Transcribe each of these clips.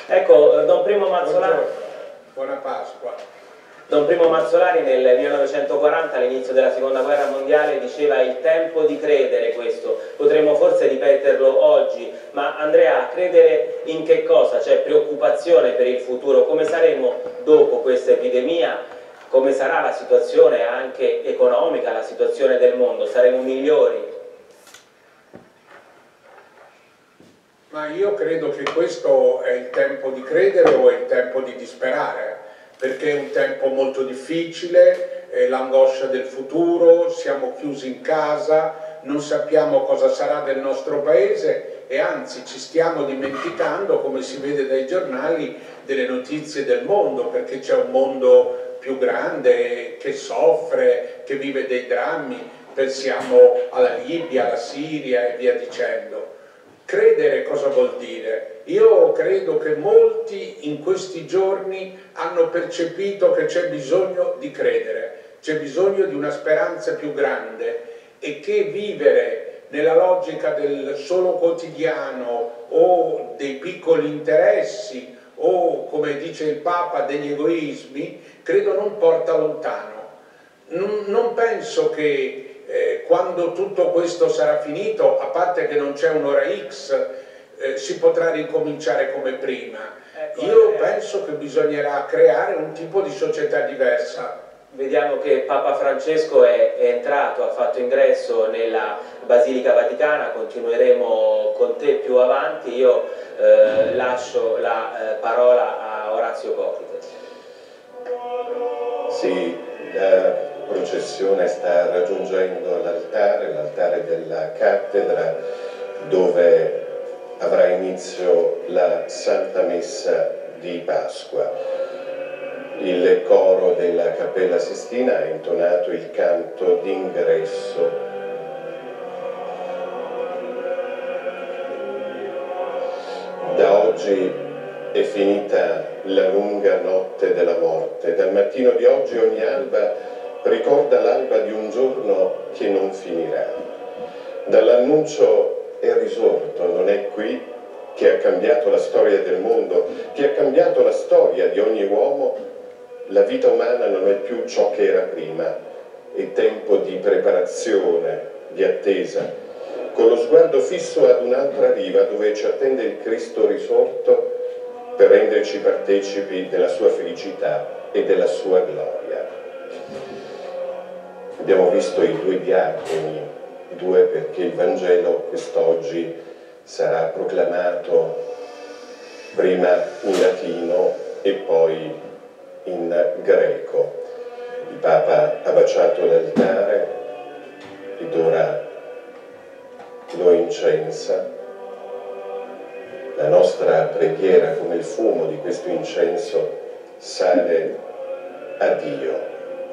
Ecco, Don Primo Mazzolari. Buona Pasqua. Don Primo Mazzolari nel 1940, all'inizio della Seconda Guerra Mondiale, diceva il tempo di credere. Questo potremmo forse ripeterlo oggi, ma Andrea, credere in che cosa? C'è preoccupazione per il futuro? Come saremo dopo questa epidemia? Come sarà la situazione anche economica, la situazione del mondo? Saremo migliori? Ma io credo che questo è il tempo di credere o è il tempo di disperare, perché è un tempo molto difficile, è l'angoscia del futuro, siamo chiusi in casa, non sappiamo cosa sarà del nostro paese e anzi ci stiamo dimenticando, come si vede dai giornali, delle notizie del mondo, perché c'è un mondo più grande che soffre, che vive dei drammi, pensiamo alla Libia, alla Siria e via dicendo. Credere cosa vuol dire? Io credo che molti in questi giorni hanno percepito che c'è bisogno di credere, c'è bisogno di una speranza più grande e che vivere nella logica del solo quotidiano o dei piccoli interessi o, come dice il Papa, degli egoismi, credo non porta lontano. Non penso che quando tutto questo sarà finito, a parte che non c'è un'ora X, si potrà ricominciare come prima. Io penso che bisognerà creare un tipo di società diversa. Vediamo che Papa Francesco è entrato, ha fatto ingresso nella Basilica Vaticana, continueremo con te più avanti. Io lascio la parola a Orazio Coclite. Sì, la processione sta raggiungendo l'altare della cattedra, dove avrà inizio la Santa Messa di Pasqua. Il coro della Cappella Sistina ha intonato il canto d'ingresso. Da oggi è finita la lunga notte della morte. Dal mattino di oggi ogni alba ricorda l'alba di un giorno che non finirà. Dall'annuncio è risorto, non è qui, che ha cambiato la storia del mondo, che ha cambiato la storia di ogni uomo. La vita umana non è più ciò che era prima, è tempo di preparazione, di attesa, con lo sguardo fisso ad un'altra riva dove ci attende il Cristo risorto per renderci partecipi della sua felicità e della sua gloria. Abbiamo visto i due diaconi, due perché il Vangelo quest'oggi sarà proclamato prima in latino e poi in greco. Il Papa ha baciato l'altare ed ora lo incensa. La nostra preghiera, come il fumo di questo incenso, sale a Dio.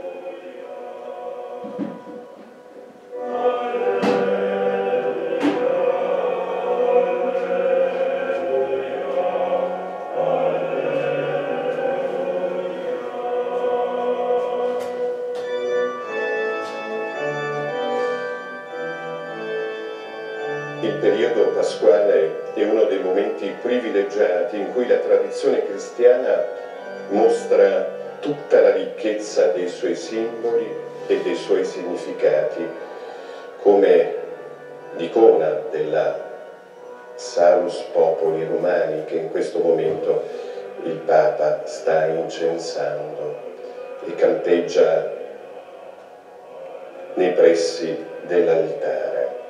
Il periodo pasquale è uno dei momenti privilegiati in cui la tradizione cristiana mostra tutta la ricchezza dei suoi simboli e dei suoi significati, come l'icona della Salus Populi Romani che in questo momento il Papa sta incensando e campeggia nei pressi dell'altare.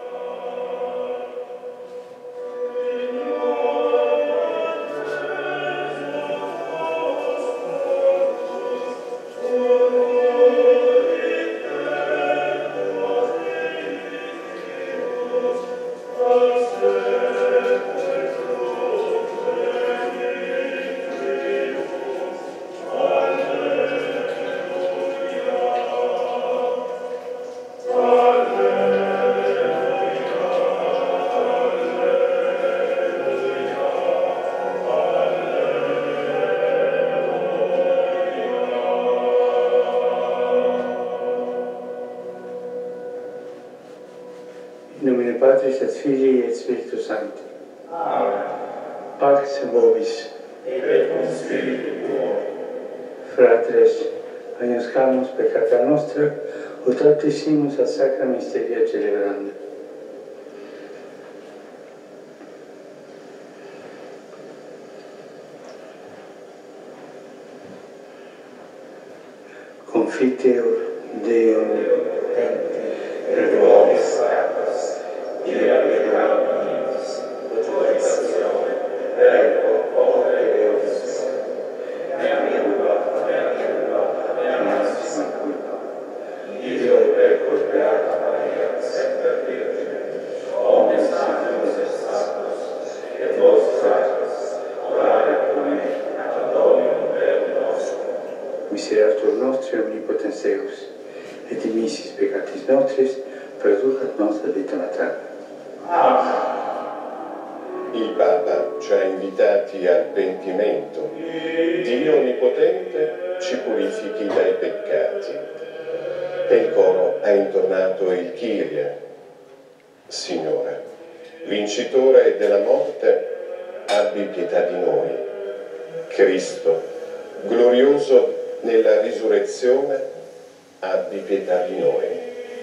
In nomine Patris et Filii et Spiritus Sancti. Amen. Pax vobis. et cum spiritu tuo. Fratres, agnoscamus peccata nostra, ut optisimus ad sacra mysteria celebranda. Confiteor Deum Et nobis sacras, ira peccatis, purificatione, ergo opere Deus, mea massima culpa. Io pecco beata Maria, semper Virgine, omnes santos et sanctos, et vos sacras, orare pro me, ad Dominum Deum nostrum. Miserator nostri omnipotens Deus, et dimissis peccatis nostris, producat nos ad vitam aeterna. Il Papa ci ha invitati al pentimento. Dio Onnipotente ci purifichi dai peccati. E il coro ha intonato il Kyrie. Signore, vincitore della morte, abbi pietà di noi. Cristo, glorioso nella risurrezione, abbi pietà di noi.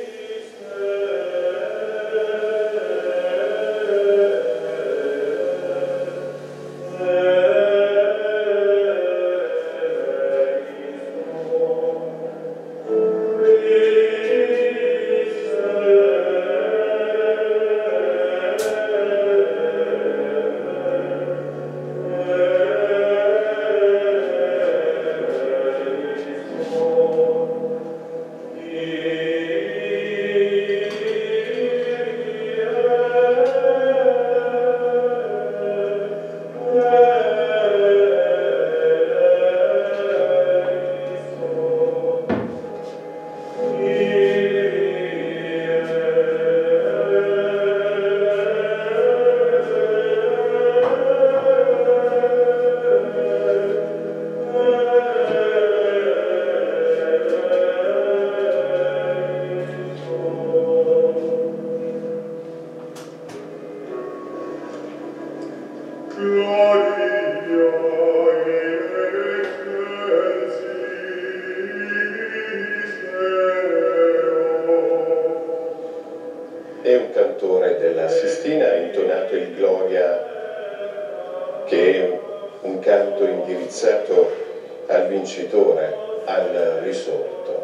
E un cantore della Sistina ha intonato il Gloria, che è un canto indirizzato al vincitore, al risorto.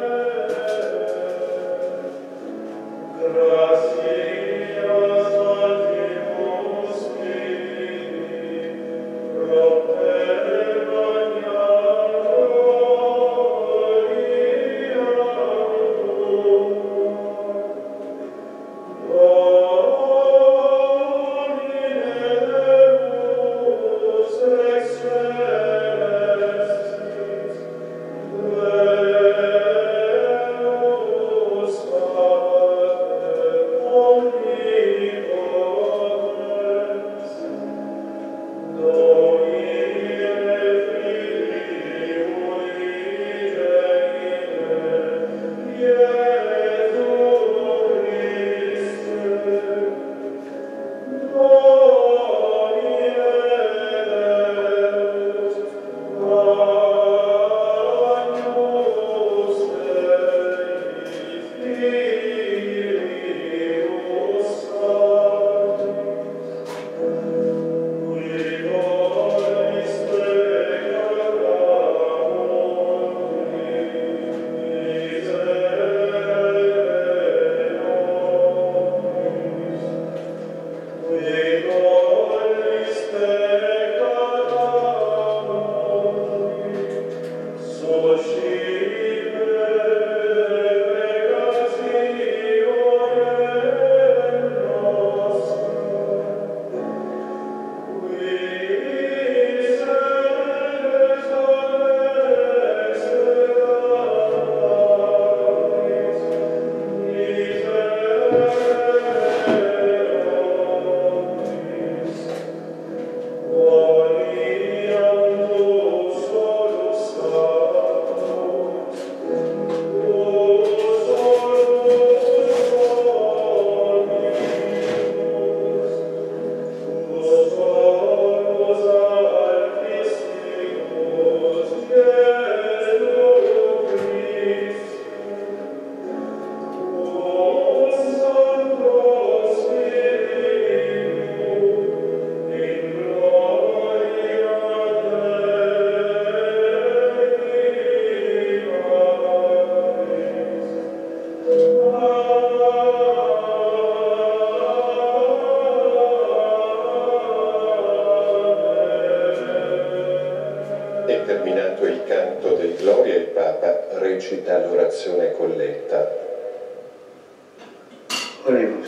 Gracias. E terminato il canto del Gloria, il Papa recita l'orazione colletta. Oremos.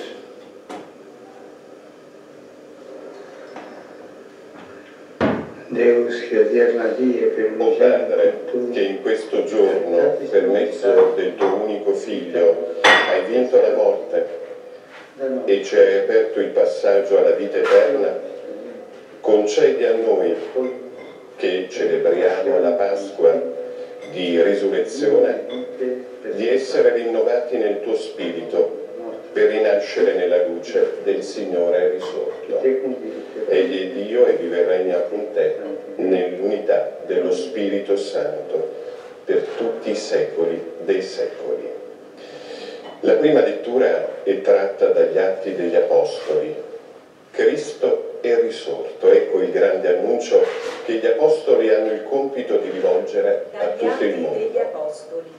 Deus, che odierna die per O Padre, che in questo giorno, per mezzo del tuo unico Figlio, hai vinto la morte e ci hai aperto il passaggio alla vita eterna, concedi a noi, che celebriamo la Pasqua di risurrezione, di essere rinnovati nel tuo Spirito per rinascere nella luce del Signore risorto. Egli è Dio e vive e regna con te nell'unità dello Spirito Santo per tutti i secoli dei secoli. La prima lettura è tratta dagli Atti degli Apostoli. Cristo è risorto, ecco il grande annuncio che gli Apostoli hanno il compito di rivolgere a tutto il mondo. Dagli Atti degli Apostoli.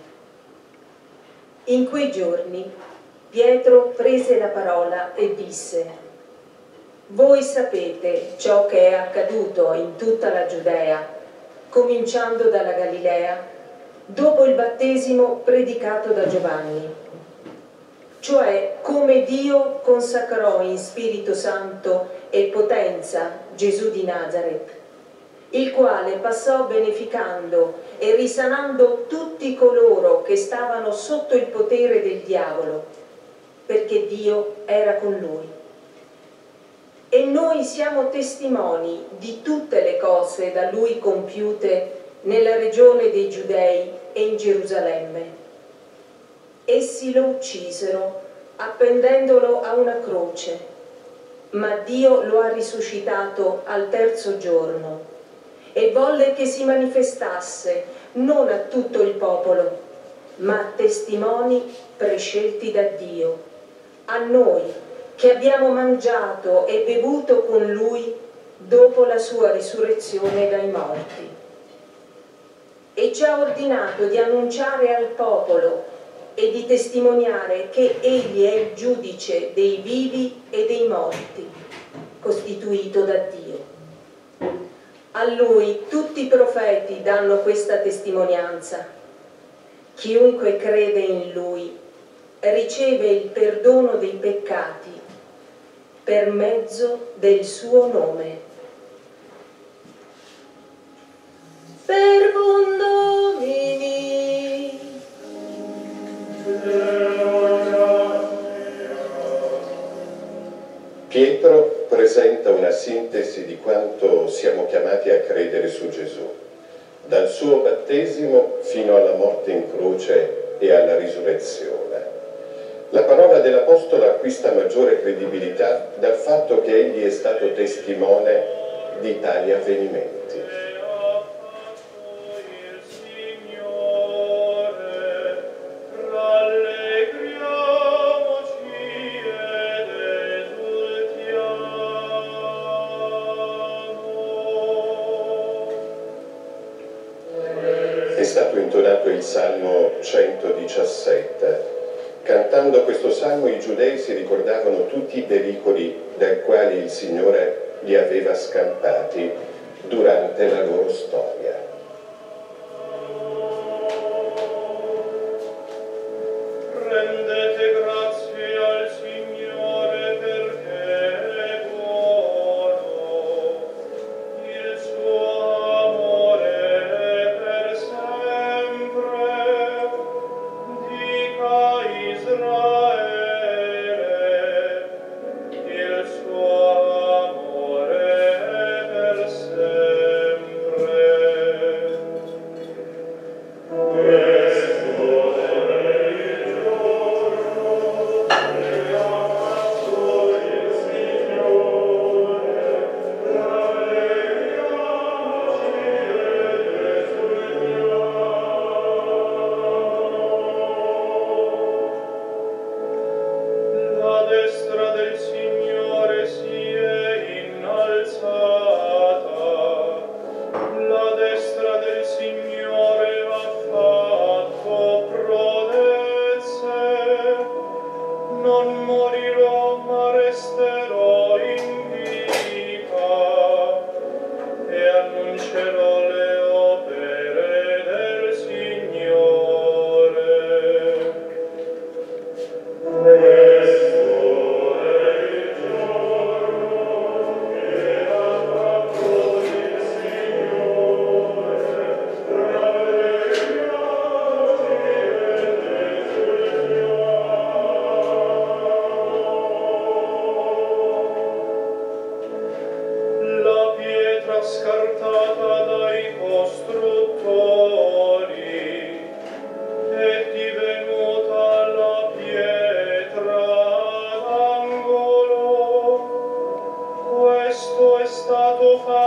In quei giorni Pietro prese la parola e disse: voi sapete ciò che è accaduto in tutta la Giudea, cominciando dalla Galilea, dopo il battesimo predicato da Giovanni, cioè come Dio consacrò in Spirito Santo e potenza Gesù di Nazaret, il quale passò beneficando e risanando tutti coloro che stavano sotto il potere del diavolo, perché Dio era con lui. E noi siamo testimoni di tutte le cose da lui compiute nella regione dei Giudei e in Gerusalemme. Essi lo uccisero appendendolo a una croce, ma Dio lo ha risuscitato al terzo giorno e volle che si manifestasse non a tutto il popolo, ma a testimoni prescelti da Dio, a noi che abbiamo mangiato e bevuto con lui dopo la sua risurrezione dai morti. E ci ha ordinato di annunciare al popolo e di testimoniare che egli è il giudice dei vivi e dei morti, costituito da Dio. A lui tutti i profeti danno questa testimonianza. Chiunque crede in lui riceve il perdono dei peccati per mezzo del suo nome. Per Domini. Pietro presenta una sintesi di quanto siamo chiamati a credere su Gesù, dal suo battesimo fino alla morte in croce e alla risurrezione. La parola dell'Apostolo acquista maggiore credibilità dal fatto che egli è stato testimone di tali avvenimenti. È stato intonato il Salmo 117. Cantando questo salmo i giudei si ricordavano tutti i pericoli dai quali il Signore li aveva scampati durante la loro storia. Rendete grazie al Signore perché è buono, il suo amore è per sempre. Dica Israele, il suo amore è per sempre.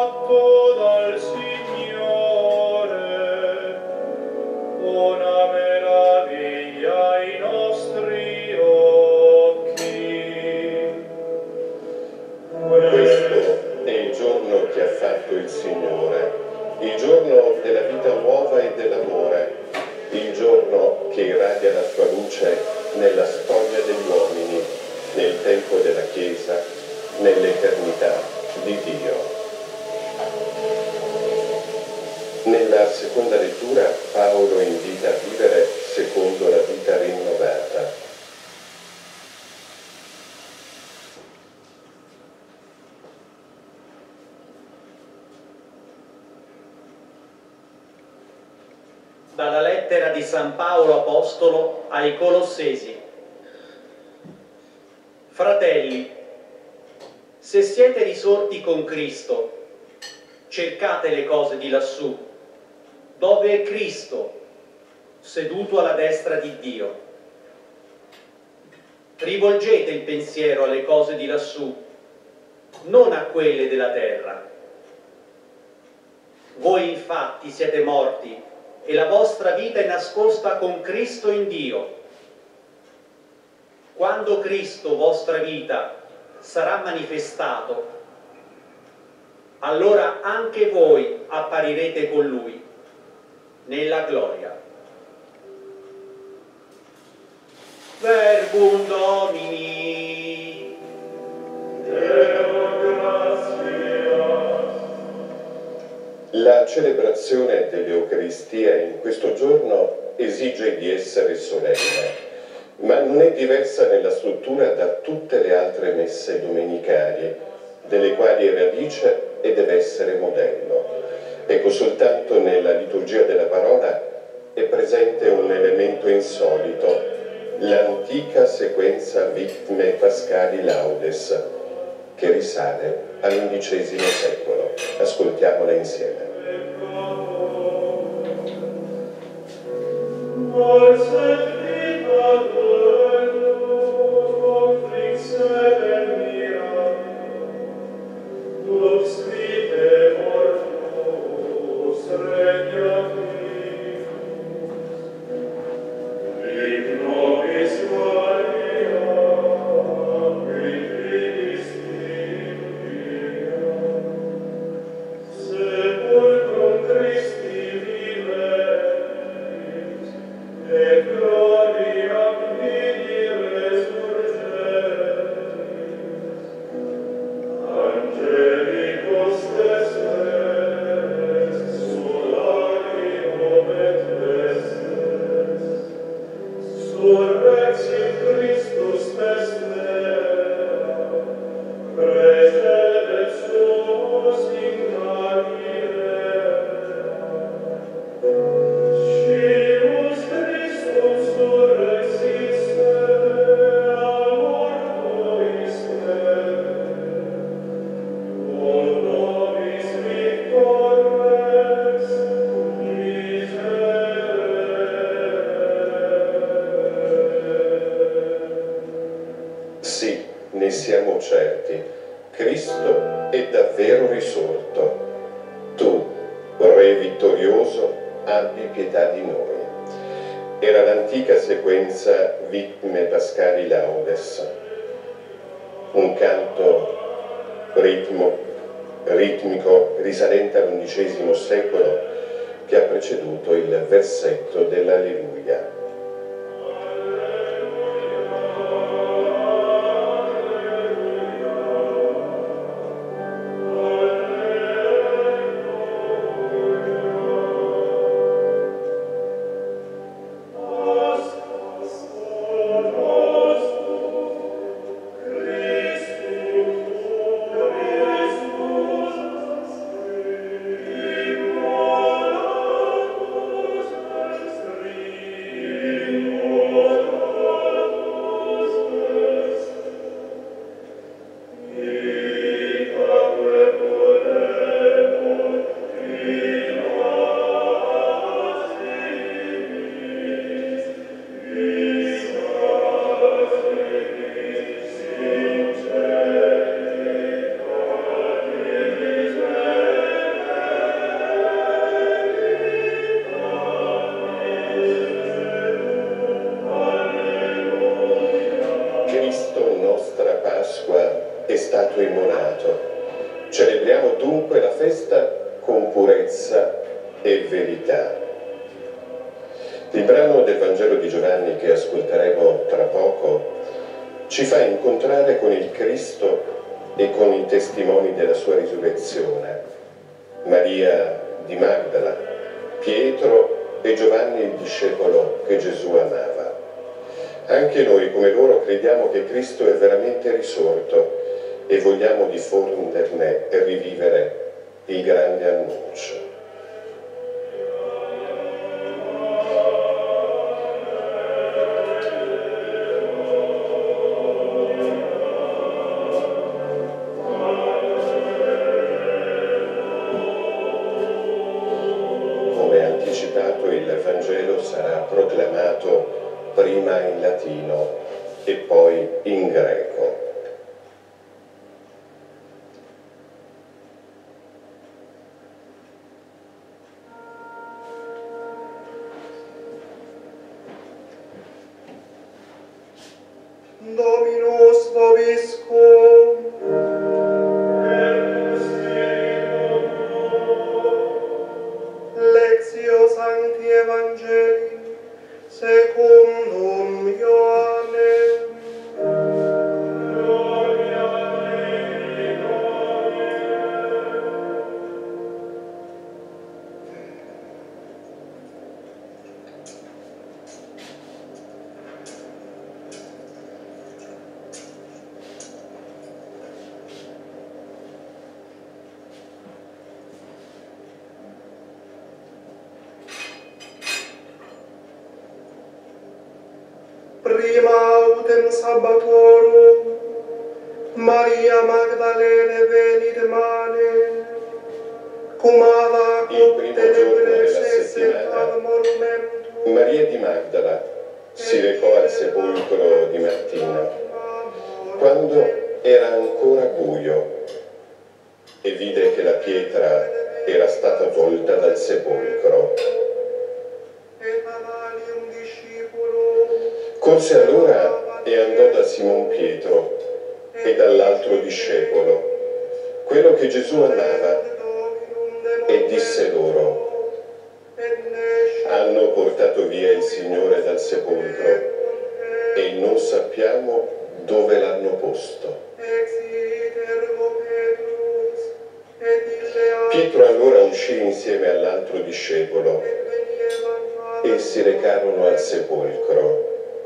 fatto dal Signore, una meraviglia ai nostri occhi. Questo è il giorno che ha fatto il Signore, il giorno della vita nuova e dell'amore, il giorno che irradia la sua luce nella storia degli uomini, nel tempo della Chiesa, nell'eternità di Dio. Nella seconda lettura Paolo invita a vivere secondo la vita rinnovata. Dalla lettera di San Paolo Apostolo ai Colossesi. Fratelli, se siete risorti con Cristo, cercate le cose di lassù, dove è Cristo, seduto alla destra di Dio. Rivolgete il pensiero alle cose di lassù, non a quelle della terra. Voi infatti siete morti e la vostra vita è nascosta con Cristo in Dio. Quando Cristo, vostra vita, sarà manifestato, allora anche voi apparirete con Lui nella gloria. Verbum Domini. Deo gratias. La celebrazione dell'Eucaristia in questo giorno esige di essere solenne, ma non è diversa nella struttura da tutte le altre messe domenicali, delle quali è radice e deve essere modello. Ecco, soltanto nella liturgia della parola è presente un elemento insolito, l'antica sequenza Victime Pascali Laudes, che risale all'XI secolo. Ascoltiamola insieme. Sì, ne siamo certi, Cristo è davvero risorto. Tu, Re vittorioso, abbi pietà di noi. Era l'antica sequenza Victime Pascali Laudes, un canto ritmico risalente all'XI secolo che ha preceduto il versetto dell'Alleluia. con purezza e verità. Il brano del Vangelo di Giovanni che ascolteremo tra poco ci fa incontrare con il Cristo e con i testimoni della sua risurrezione, Maria di Magdala, Pietro e Giovanni il discepolo che Gesù amava. Anche noi come loro crediamo che Cristo è veramente risorto e vogliamo diffonderne e rivivere il grande annuncio. Come anticipato, il Vangelo sarà proclamato prima in latino e poi in greco. Dominus vobiscum. Lectio Sancti Evangelii secundum Ioannem. Gloria a Dei, prima autem sabbatorum, Maria Magdalene venit mane, cum ad Il primo giorno della settimana settimana, monumentum, Maria di Magdala si recò al sepolcro di mattina, quando era ancora buio, e vide che la pietra era stata tolta dal sepolcro. et ad alium discipulo, Corse allora e andò da Simon Pietro e dall'altro discepolo, quello che Gesù amava, e disse loro: hanno portato via il Signore dal sepolcro e non sappiamo dove l'hanno posto. Pietro allora uscì insieme all'altro discepolo e si recarono al sepolcro.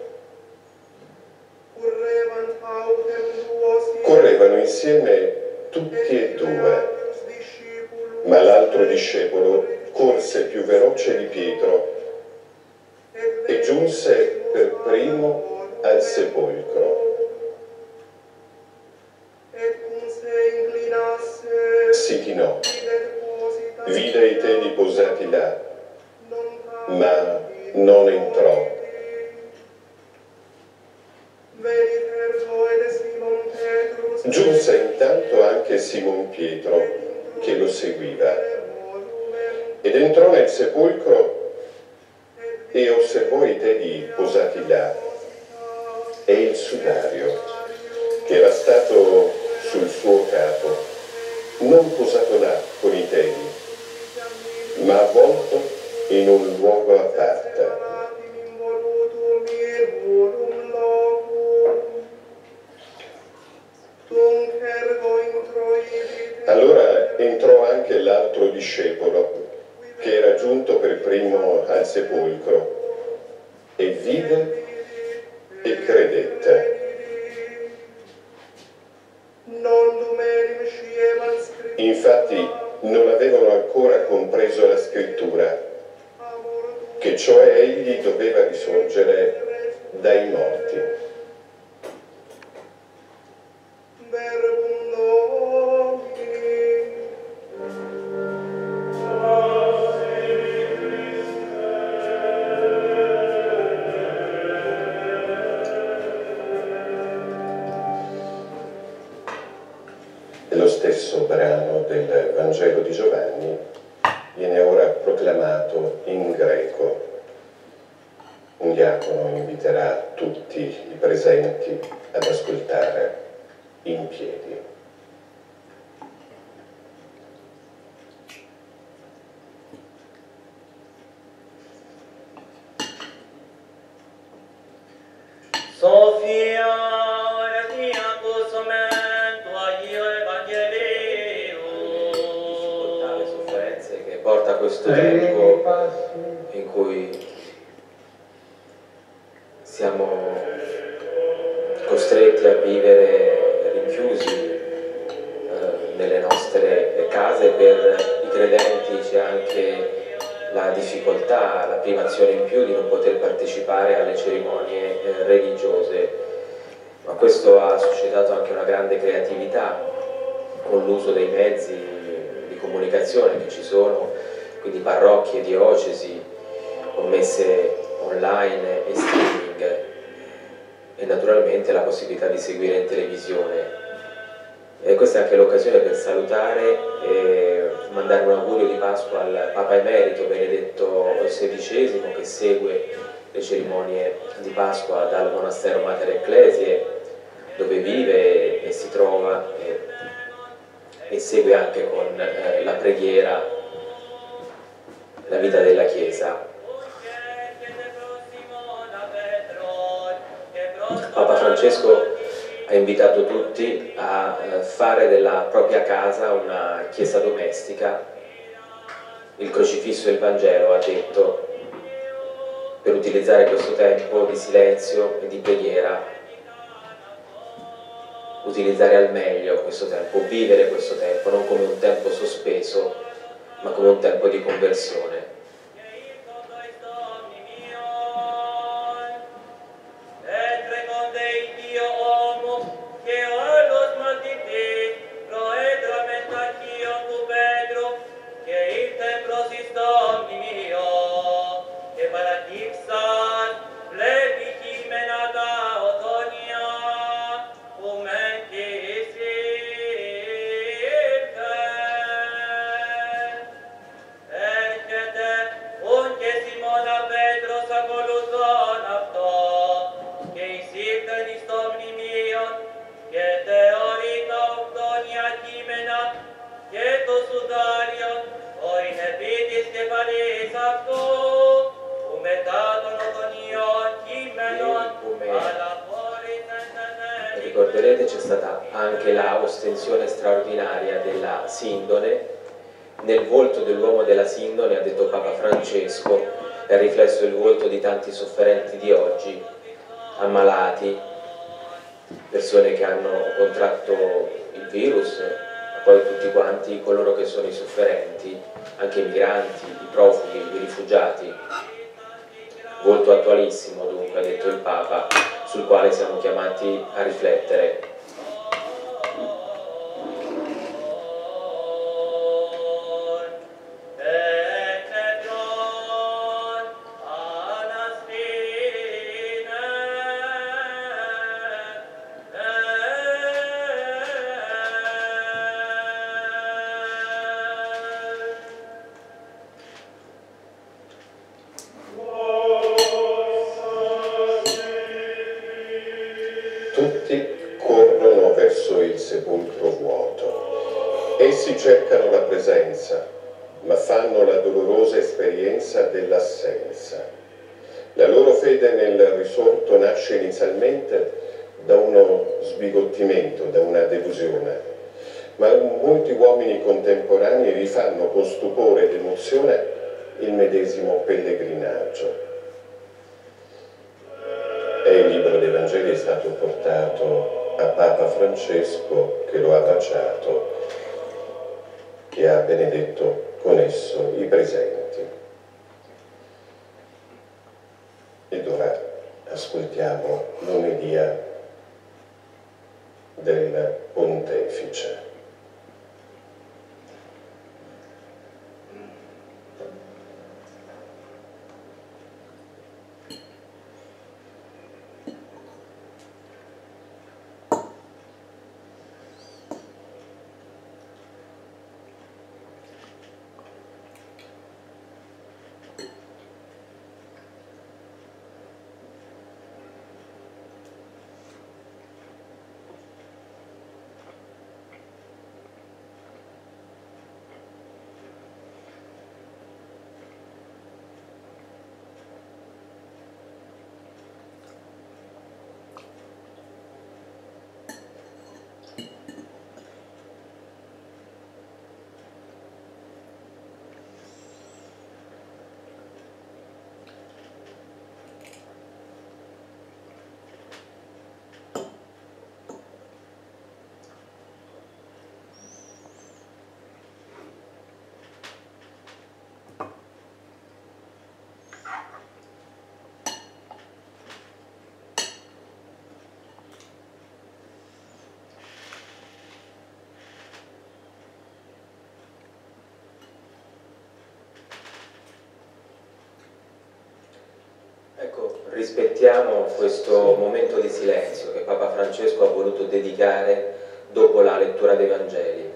Correvano insieme tutti e due, ma l'altro discepolo corse più veloce di Pietro e giunse per primo al sepolcro. Si chinò, vide i teli posati là, ma non entrò. Giunse intanto anche Simon Pietro, che lo seguiva, ed entrò nel sepolcro e osservò i teli posati là e il sudario che era stato sul suo capo, non posato là con i teli, ma avvolto in un luogo a parte. Allora entrò anche l'altro discepolo, che era giunto per primo al sepolcro, e vide e credette. Infatti non avevano ancora compreso la scrittura, che cioè egli doveva risorgere dai morti. Lo stesso brano del Vangelo di Giovanni viene ora proclamato in greco. Un diacono inviterà tutti i presenti ad ascoltare in piedi. questo tempo in cui siamo costretti a vivere rinchiusi nelle nostre case. Per i credenti c'è anche la difficoltà, la privazione in più di non poter partecipare alle cerimonie religiose, ma questo ha suscitato anche una grande creatività con l'uso dei mezzi di comunicazione che ci sono, quindi parrocchie, diocesi, con messe online e streaming, e naturalmente la possibilità di seguire in televisione. E questa è anche l'occasione per salutare e mandare un augurio di Pasqua al Papa Emerito Benedetto XVI, che segue le cerimonie di Pasqua dal monastero Mater Ecclesiae, dove vive e si trova, e segue anche con la preghiera la vita della Chiesa. Papa Francesco ha invitato tutti a fare della propria casa una chiesa domestica. Il crocifisso e il Vangelo, ha detto, per utilizzare questo tempo di silenzio e di preghiera, utilizzare al meglio questo tempo, vivere questo tempo, non come un tempo sospeso, ma come un tempo di conversione. Ricorderete, c'è stata anche la ostensione straordinaria della Sindone. Nel volto dell'uomo della Sindone, ha detto Papa Francesco, è riflesso il volto di tanti sofferenti di oggi, ammalati, persone che hanno contratto il virus, ma poi tutti quanti coloro che sono i sofferenti, anche i migranti, i profughi, i rifugiati. Volto attualissimo, dunque, ha detto il Papa, sul quale siamo chiamati a riflettere. Tutti corrono verso il sepolcro vuoto. Essi cercano la presenza, ma fanno la dolorosa esperienza dell'assenza. La loro fede nel risorto nasce inizialmente da uno sbigottimento, da una delusione, ma molti uomini contemporanei rifanno con stupore ed emozione il medesimo pellegrinaggio. E il libro dei Vangeli è stato portato a Papa Francesco, che lo ha baciato e ha benedetto con esso i presenti. Ed ora ascoltiamo l'omelia del Pontefice. Ecco, rispettiamo questo momento di silenzio che Papa Francesco ha voluto dedicare dopo la lettura dei Vangeli.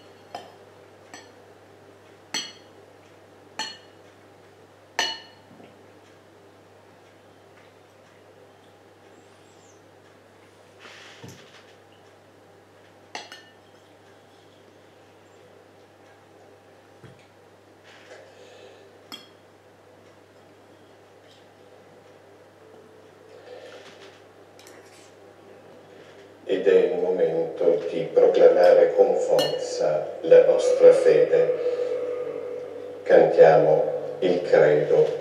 Ed è il momento di proclamare con forza la nostra fede. Cantiamo il credo.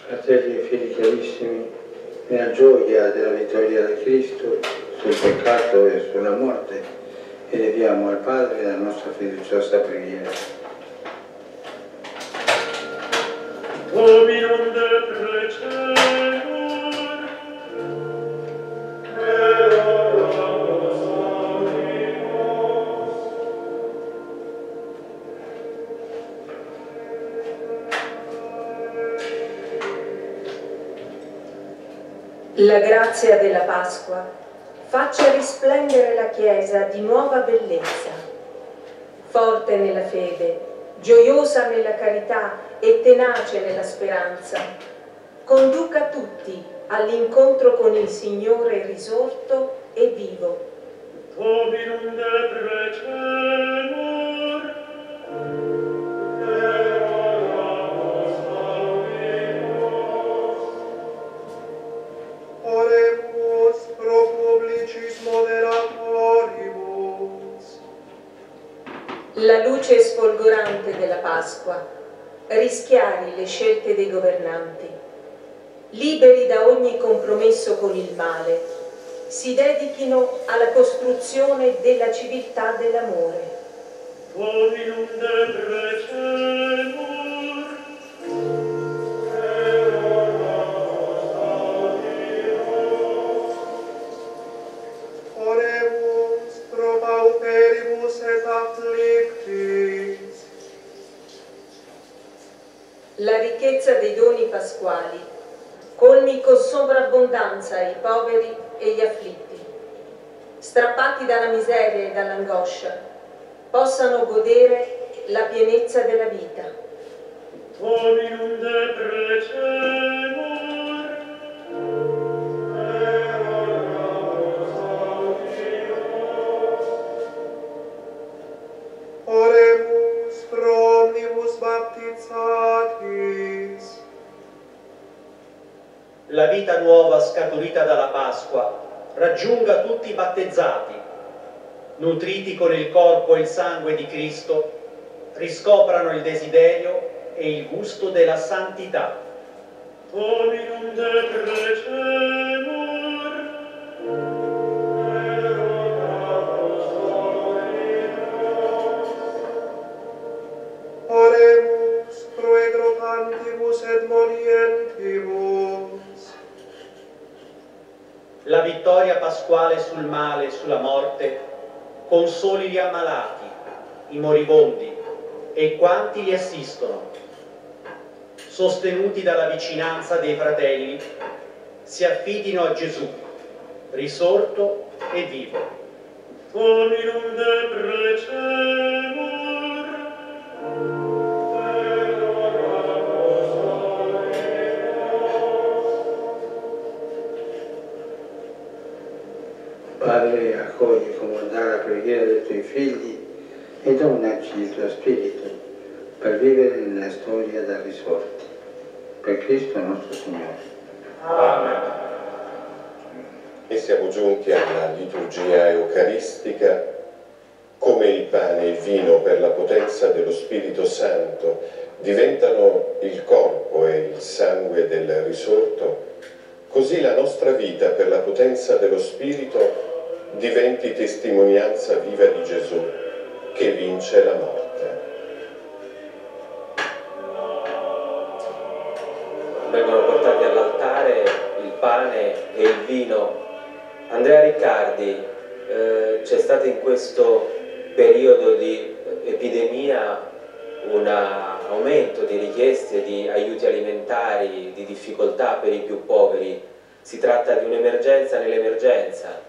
Fratelli e figli carissimi, nella gioia della vittoria di Cristo sul peccato e sulla morte, eleviamo al Padre la nostra fiduciosa preghiera. Dominum de precemur, La grazia della Pasqua faccia risplendere la Chiesa di nuova bellezza, forte nella fede, gioiosa nella carità e tenace nella speranza. Conduca tutti all'incontro con il Signore risorto e vivo. Dominum de precemur, Oremus pro publicis moderatoribus. La luce sfolgorante della Pasqua rischiari le scelte dei governanti, liberi da ogni compromesso con il male, si dedichino alla costruzione della civiltà dell'amore. Dominum de precemur, Oremus pro pauperibus et afflictis. La ricchezza dei doni pasquali colmi con sovrabbondanza i poveri e gli afflitti, strappati dalla miseria e dall'angoscia, possano godere la pienezza della vita. Dominum de precemur, Oremus pro omnibus baptizatis. La vita nuova scaturita dalla Pasqua raggiunga tutti i battezzati, nutriti con il corpo e il sangue di Cristo, riscoprano il desiderio e il gusto della santità. Dominum de precemur, Oremus pro egropantibus et morientibus. La vittoria pasquale sul male e sulla morte consoli gli ammalati, i moribondi e quanti li assistono. Sostenuti dalla vicinanza dei fratelli, si affidino a Gesù, risorto e vivo. Dominum de precemur, Padre, accogli con bondà la preghiera dei tuoi figli e donaci il tuo Spirito per vivere nella storia da risorti. Per Cristo nostro Signore. Amen. E siamo giunti alla liturgia eucaristica. Come il pane e il vino per la potenza dello Spirito Santo diventano il corpo e il sangue del risorto, così la nostra vita per la potenza dello Spirito diventi testimonianza viva di Gesù che vince la morte. Vengono portati all'altare il pane e il vino. Andrea Riccardi, c'è stato in questo periodo di epidemia un aumento di richieste di aiuti alimentari, di difficoltà per i più poveri. Si tratta di un'emergenza nell'emergenza.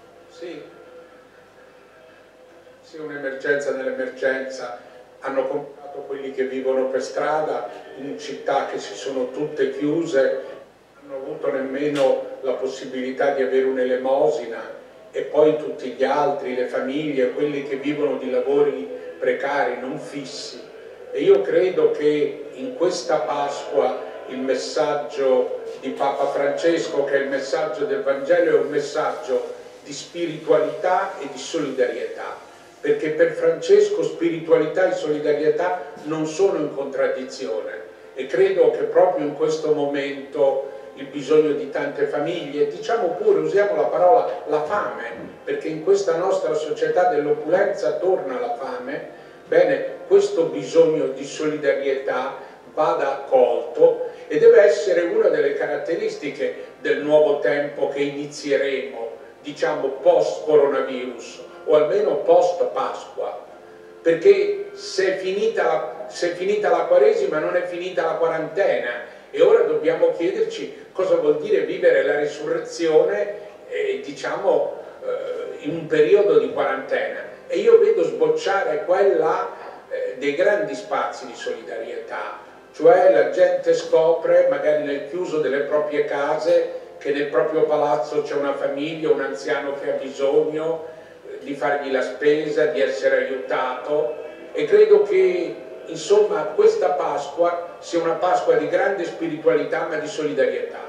Sì, un'emergenza nell'emergenza. Hanno comprato quelli che vivono per strada in città che si sono tutte chiuse, non hanno avuto nemmeno la possibilità di avere un'elemosina, e poi tutti gli altri, le famiglie, quelli che vivono di lavori precari, non fissi. E io credo che in questa Pasqua il messaggio di Papa Francesco, che è il messaggio del Vangelo, è un messaggio di spiritualità e di solidarietà, perché per Francesco spiritualità e solidarietà non sono in contraddizione. e credo che proprio in questo momento il bisogno di tante famiglie, diciamo pure, usiamo la parola la fame, perché in questa nostra società dell'opulenza torna la fame, bene, questo bisogno di solidarietà vada accolto e deve essere una delle caratteristiche del nuovo tempo che inizieremo, diciamo post coronavirus o almeno post Pasqua, perché se è finita la Quaresima non è finita la quarantena e ora dobbiamo chiederci cosa vuol dire vivere la risurrezione diciamo in un periodo di quarantena, e io vedo sbocciare qua e là dei grandi spazi di solidarietà, cioè la gente scopre magari nel chiuso delle proprie case che nel proprio palazzo c'è una famiglia, un anziano che ha bisogno di fargli la spesa, di essere aiutato, e credo che insomma questa Pasqua sia una Pasqua di grande spiritualità ma di solidarietà.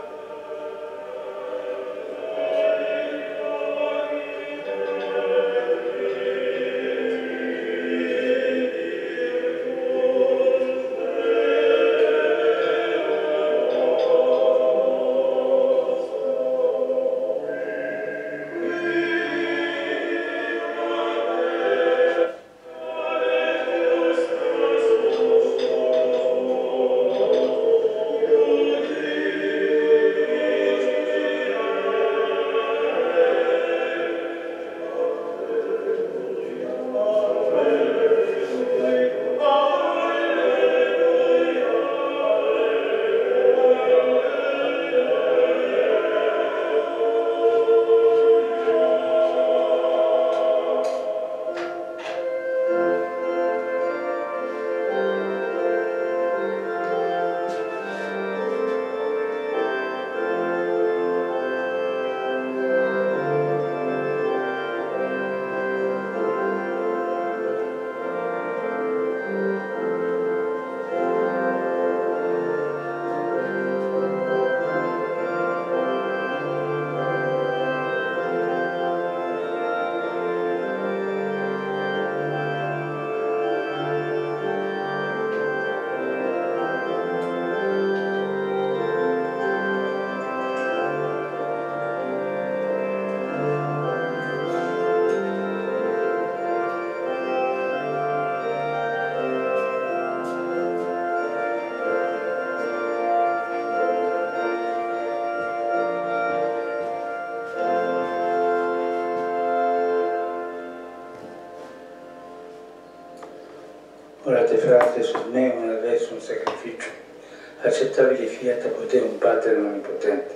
Orate frate sul me una verso un sacrificio, accettabile fiat a potere un Padre onnipotente.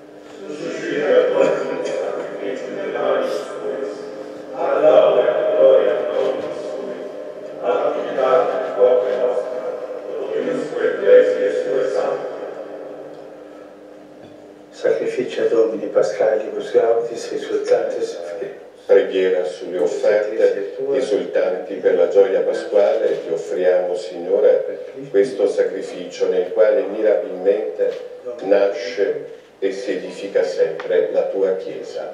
Sacrificia Domini Pascalibus Gaudius exultantes fide. Preghiera sulle offerte esultanti per la gioia pasquale, ti offriamo, Signore, questo sacrificio nel quale mirabilmente nasce e si edifica sempre la tua Chiesa.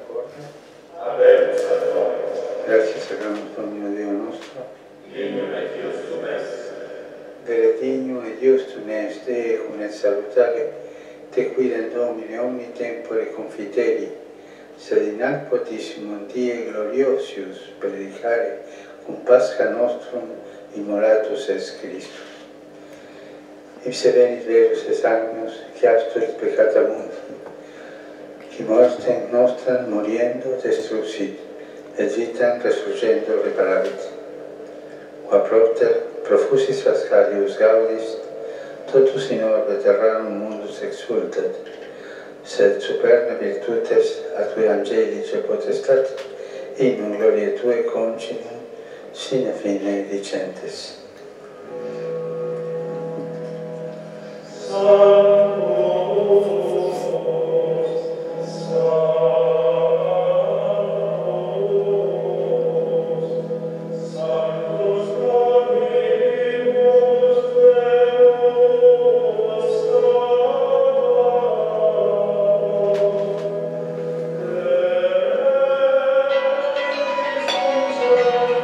Grazie Sacramus Domino Dio nostro. Dignum et Deus tu es. Vere dignum et Deus tu es, te cum et salutare, te quidem Domine omni tempore confiteri, sed in ad potissimum die gloriosius predicare cum Pascha nostrum immolatus est Christus. Ipse venit verus et agnus, qui abstuit peccata mundi, qui mortem nostram moriendo destruxit, et vitam resurgendo reparavit. Qua propter profusis Pascalius Gaudis, totus in orbe terrarum mundus exultat, sed superna virtutes a tui angelice potestat, in gloria tue concinum, sine fine dicentes.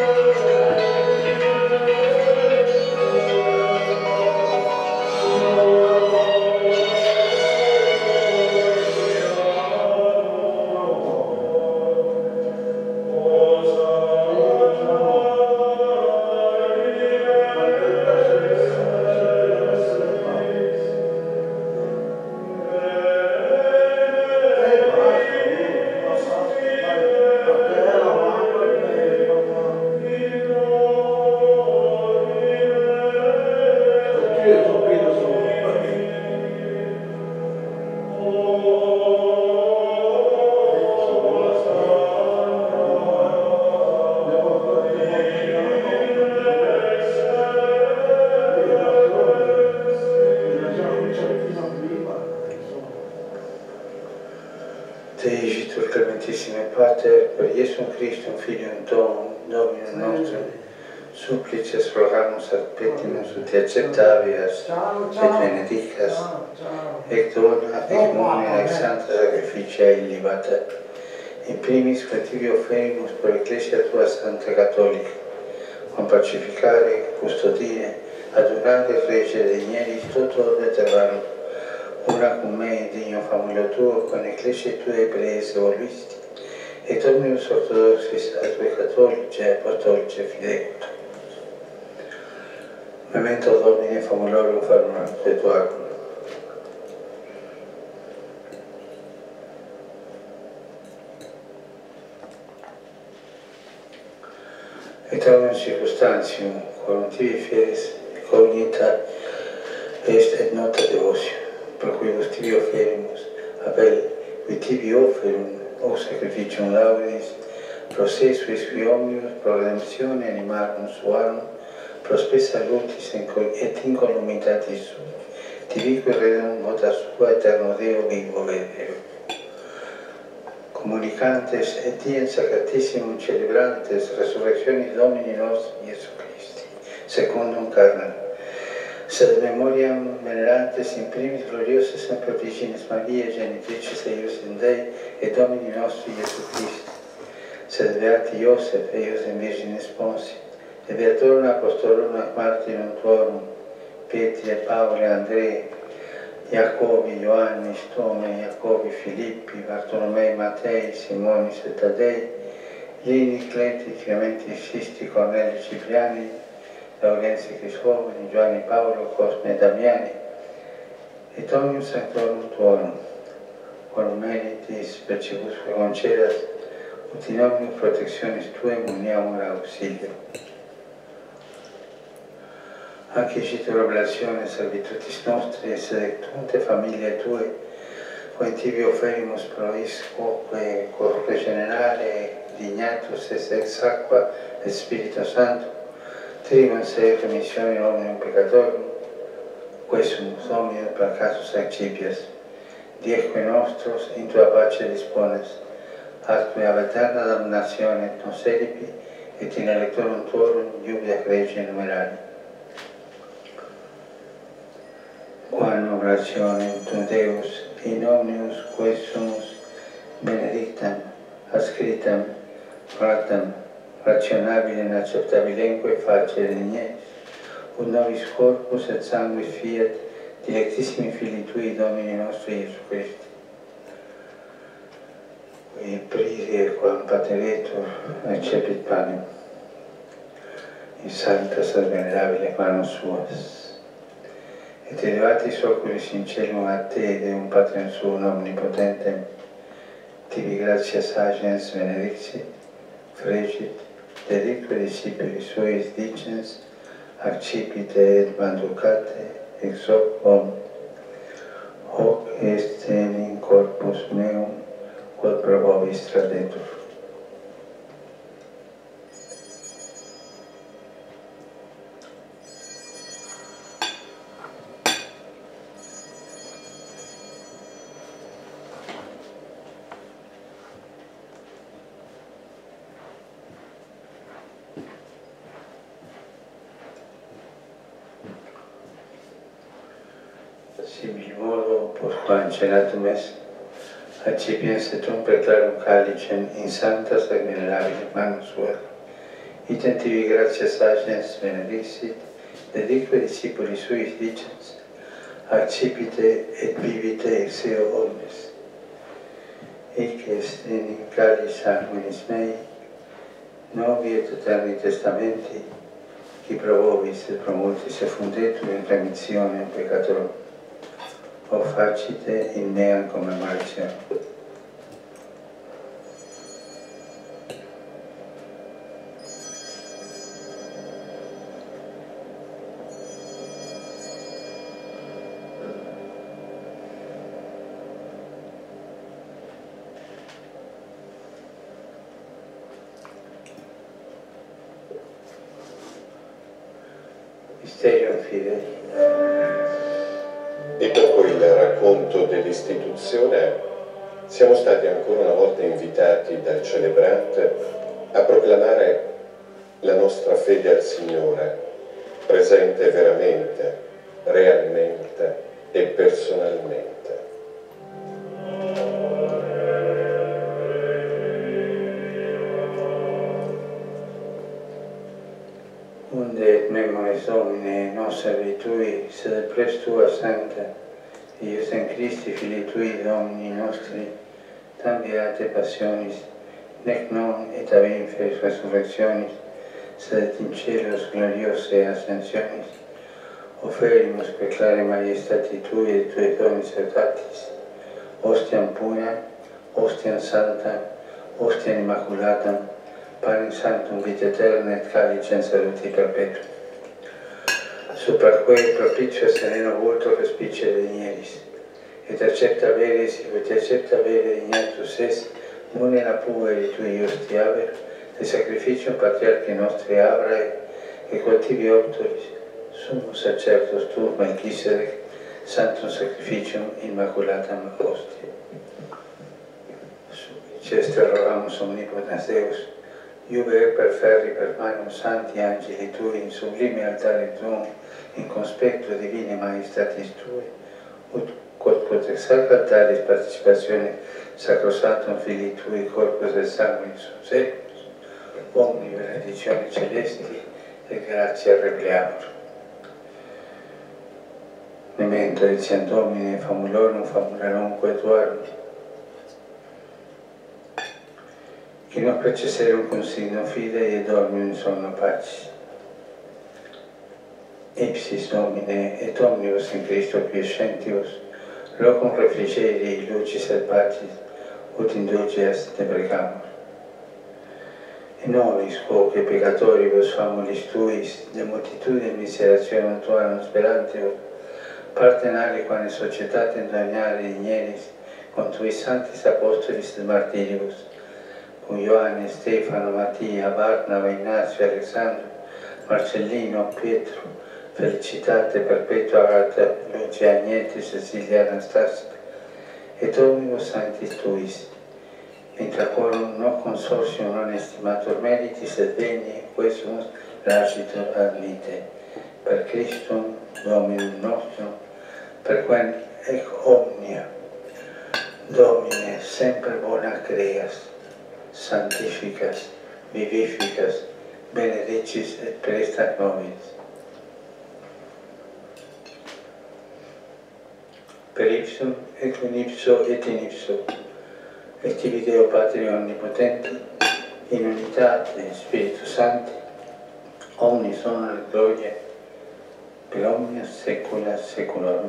Oh Dei Gesù Clementissime Pater, per Gesù Cristo, Figlio tuo, Domino nostro, supplices rogamus ad petimus ut te acceptavias et benedicas, ec dona ec nomina ec sancta sacrificia illibata, in primis quae offerimus per Ecclesia tua Santa Cattolica, con pacificare, custodire, adorare e reggere digneris toto et terrarum, una con me digno famiglia tuo, con Ecclesia tue ebrei evoluisti, et omnibus orthodoxis atque catholici e apostolici fidecut. Memento Domini famulorum farum perpetuarum. Et omnium circumstantium, quorum tibi fieris cognita est et nota devotio, per cui vos tibi offerimus, appel, qui tibi offerum, o sacrificium laudis, pro se suis qui omnibus, pro redemptione animarum suarum, pro spes salutis et incolumitatis sua, tibique redum vota sua eterno Deo vivo Deo. Comunicantes et diem sacratissimum celebrantes resurrectionis Domini nostri Iesu Christi, secundum carnem, sed memoriam venerantes in primis gloriosa semper Virginis Maria, genitricis eius in Dei, et Domini nostri Iesu Christi, sed beati Iosef eius in Virginis Sponsi, et beatorum apostolorum ac martyrum tuorum, Petri et Pauli, Andrei, Iacobi, Ioannis, Tome, Iacobi, Filippi, Bartolomei, Mattei, Simonis et Tadei, Lini, Cleti, Clementi, Sisti, Cornelio, Cipriani, Laurenzi, Cristovani, Giovanni, Paolo, Cosme e Damiani, et omnium sanctorum tuorum, quorum meritis percibusque concedas, ut in omnium protectionis tuae muniamur auxilio. Anche citur oblazione servitutis nostri et selectunte familiae tue, quae tibi offerimus pro is quoque corpe generale dignatus est ex aqua et Spirito Santo, trium se remissione omnium peccatorum, quesumus omnium per casus accipias, dieque nostros in tua pace dispones, atque ab eterna damnatione non sedipi, et in electorum tuorum iubia regia numerari. Quam orationem tu Deus in omnius quesumus benedictam, ascritam, fratam, rationabilem acceptabilemque facere dignes, ut nobis corpus et sanguis fiat dilectissimi Filii Tui, Domini nostri Iesu Christi. Qui prisi quam pateretur accepit panem, in sanctas et venerabile manus suas. Et elevatis oculis in celum a Te, Deum Patrem Suum omnipotentem, tibi gratias agens benedicit, fregit, dedicque discipuli Suis dicens, accipite et manducate, ex hoc hoc est in corpus meum, quod pro vobis tradetur. Similmodo, postquam cenatum est, accipiens et tum preclarum calicem in sanctas et venerabile manus suae, item tibi gratias agens benedicit, dedicque discipuli Suis dicens, accipite et vivite ex eo omnes. Hic est in calis sanguinis mei, novi et eterni testamenti, qui pro vobis et pro multis effundetur in remissionem peccatorum, o facite in mea commemorazione. Mysterium Fidei. E dopo il racconto dell'istituzione siamo stati ancora una volta invitati dal celebrante a proclamare la nostra fede al Signore, presente veramente, realmente e personalmente. Unde et memoris Domine nostra virtui, sed pres tua sancta, Ius in Christi Filii Tui Domini nostri, tam beate passionis, nec non et ab inferis resurrectionis, sed in celos gloriose ascensionis, oferimus per clare maiestati Tui et Tui donis autatis, ostiam pura, ostiam santa, ostiam immaculatam, panem sanctum vita eterna et calicem saluti perpetuum. Supra quae propicio sereno vulto respice venieris, et accepta vere, sicut accepta vere ignatus es, munera pueri Tui justi haber, de sacrificium patriarchi nostri Abrae, et quod tibi octoris, summus sacerdos tu, Melchisedec, sanctum sacrificium immaculatam hostia. Ceste rogamus omnipotens Deus, iube per ferri per manum santi angeli Tui, in sublime altare Tuum, in conspecto divine maestatis Tui, ut quod ex hac altaris participatione sacrosanctum Filii Tui, corpus et sanguis subsequens, omni benedictione celesti et gratia repleamur. Memento etiam Domine famulorum famulorumque Tuarum, qui non preceserum consignum fidei et dormium in sonno pacis. Ipsis Domine et omnibus in Christo quiescentibus, locum refrigerii lucis et pacis, ut indulges deprecamur. Et nobis, quoque peccatoribus famulis Tuis, de multitude miserationem Tuarum sperantibus, partenari quane societatem dominare igneris, con Tuis sanctis apostolis et martiribus, cum Ioanne, Stefano, Mattia, Barnaba, Ignazio, Alexandro, Marcellino, Pietro, felicitate perpetua Agata, Lucia, Agnete, Cecilia, Anastasia, et omnibus sanctis Tuis, intra quorum non consortium non estimator meritis et veni quesumus lagitur admite, per Christum Dominum nostrum, per quem ec omnia, Domine, semper bona creas, sanctificas, vivificas, benedicis et prestat nobis. Per ipsum, et con ipso et in ipso, et tibi Deo Patri Onnipotenti, in unitate Spiritus Sancti, omnis honor et gloria, per omnia saecula saeculorum.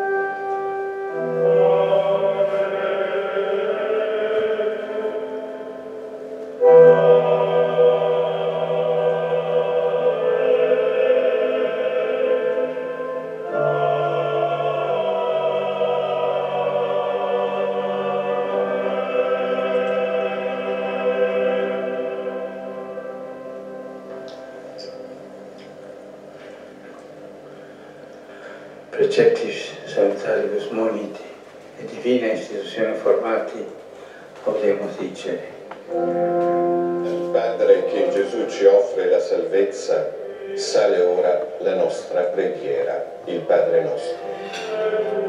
Preceptis salutaribus moniti e divina istituzione formati, potremo dicere. Padre, che in Gesù ci offre la salvezza, sale ora la nostra preghiera, il Padre nostro.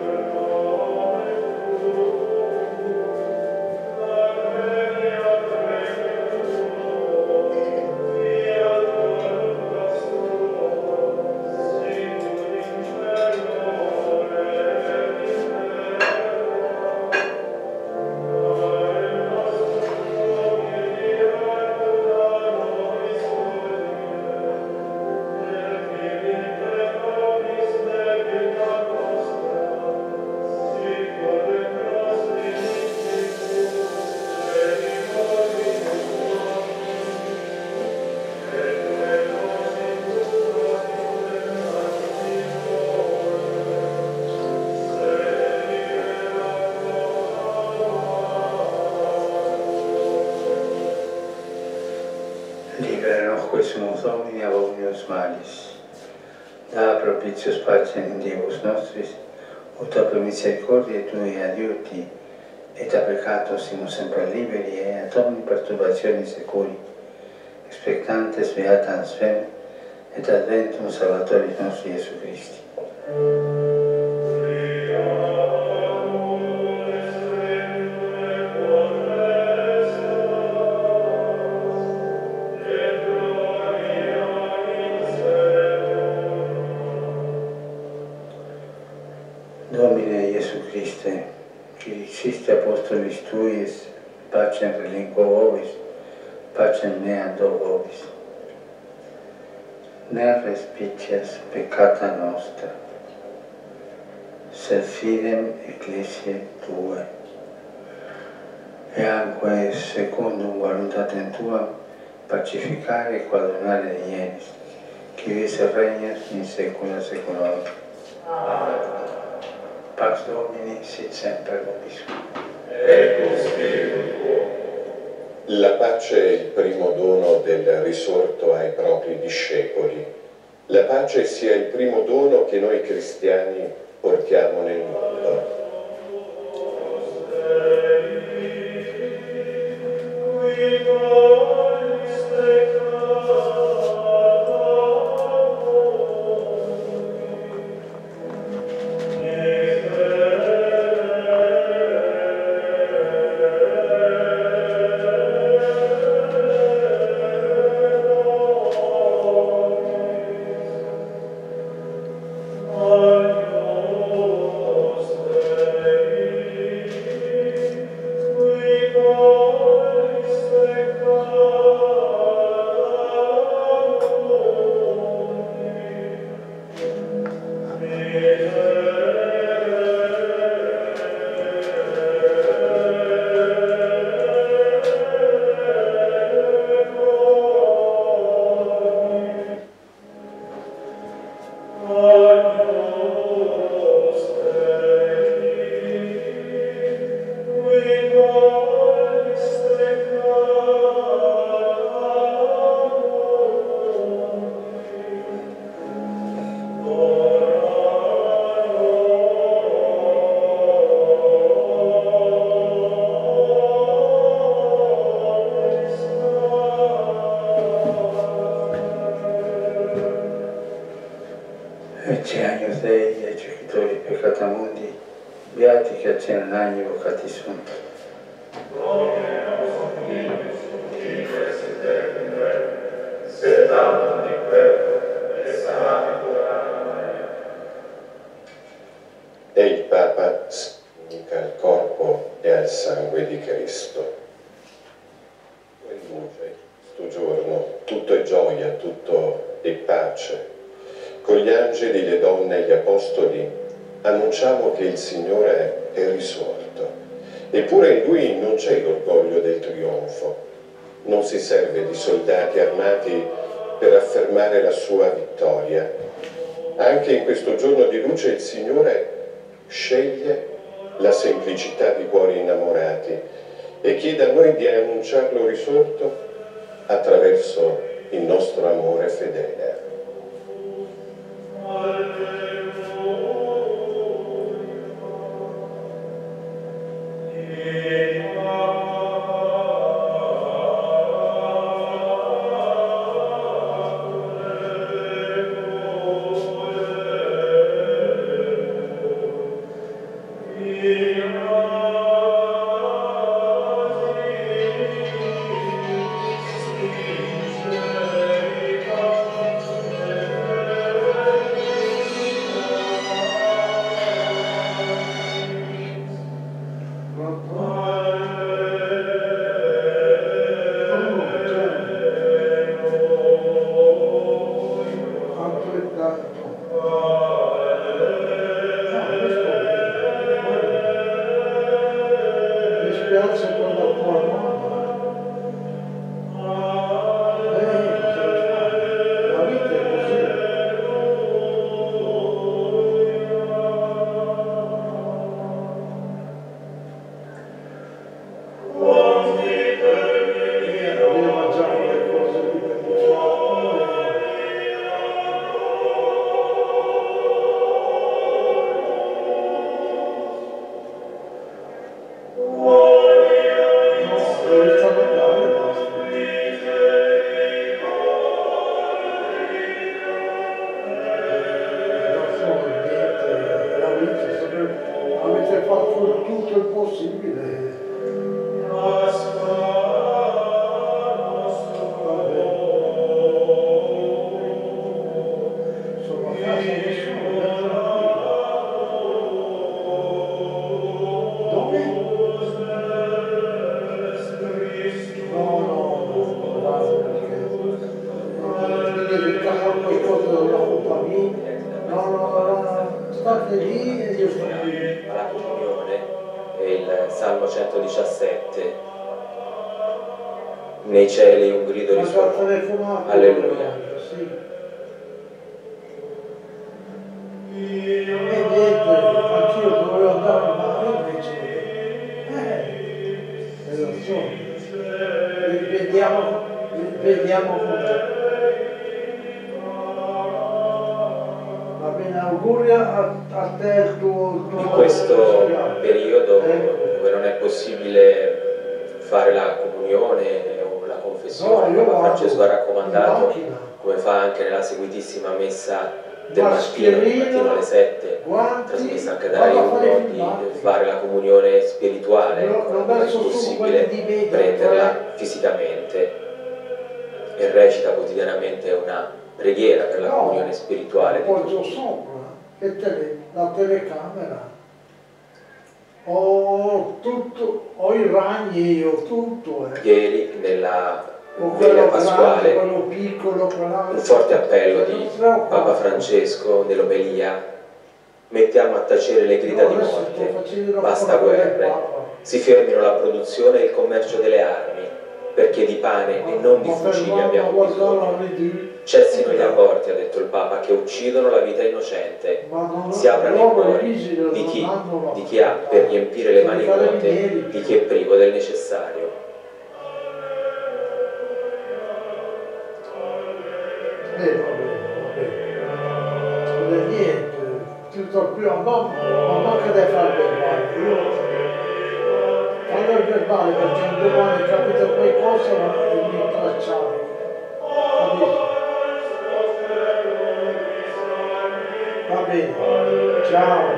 Quesumus Domini ab omnibus malis. Da propitius pacem in Deus nostris, ut ab misericordiae Tui adiuti, e da peccato siamo sempre liberi e ad ogni perturbazione sicuri, expectantes beatam spem et adventum Salvatoris nostri Gesù Christi. Domine Gesù Christe, qui diciste apostolis tuis, pacem relinquo vobis, pacem meam do vobis. Ne respicias peccata nostra, sed fidem ecclesiae Tuae, e anque secundum voluntatem Tuam pacificare e quadunare Dienis, qui vis regnas in saecula saeculorum. Amen. Pax Domini sit semper vobiscum. E con spiritu tuo. La pace è il primo dono del risorto ai propri discepoli. La pace sia il primo dono che noi cristiani portiamo nel mondo. Ecce agnus Dei, ecce quitori peccata mundi, beati che accena l'agni vocati sunt. E il Papa si unica al corpo e al sangue di Cristo. E luce, sto giorno, tutto è gioia, tutto è pace. Con gli angeli, le donne e gli apostoli annunciamo che il Signore è risorto. Eppure in Lui non c'è l'orgoglio del trionfo. Non si serve di soldati armati per affermare la sua vittoria. Anche in questo giorno di luce il Signore sceglie la semplicità di cuori innamorati e chiede a noi di annunciarlo risorto attraverso il nostro amore fedele. Wow. si è fatto tutto il possibile. Alla comunione è il Salmo 117. Nei cieli un grido risuona. Alleluia. E niente, anch'io dovevo andare al mare invece. Lo so. Vediamo con te. Va bene, auguri a te il tuo In questo periodo dove non è possibile fare la comunione o la confessione, Papa Francesco ha raccomandato, come fa anche nella seguitissima messa del mattino alle 7, trasmessa anche da Rai 1, di fare la comunione spirituale, non è possibile prenderla fisicamente, e recita quotidianamente una preghiera per la comunione spirituale di tutti. Sopra la telecamera, ho i ragni, ho tutto. Ieri nella Veglia Pasquale un forte appello di Papa Francesco nell'omelia: mettiamo a tacere le grida di morte, basta guerre, si fermino la produzione e il commercio delle armi, perché di pane e non di fucili abbiamo bisogno. Cessino gli aborti, ha detto il Papa, che uccidono la vita innocente. Si aprano i cuori di chi ha per riempire le mani vuote, di chi è privo del necessario. Non niente, tutto più a mamma che deve fare il verbale. Fallo il verbale perché un domani capita qualcosa e mi tracciare. Capito? Va bene, ciao.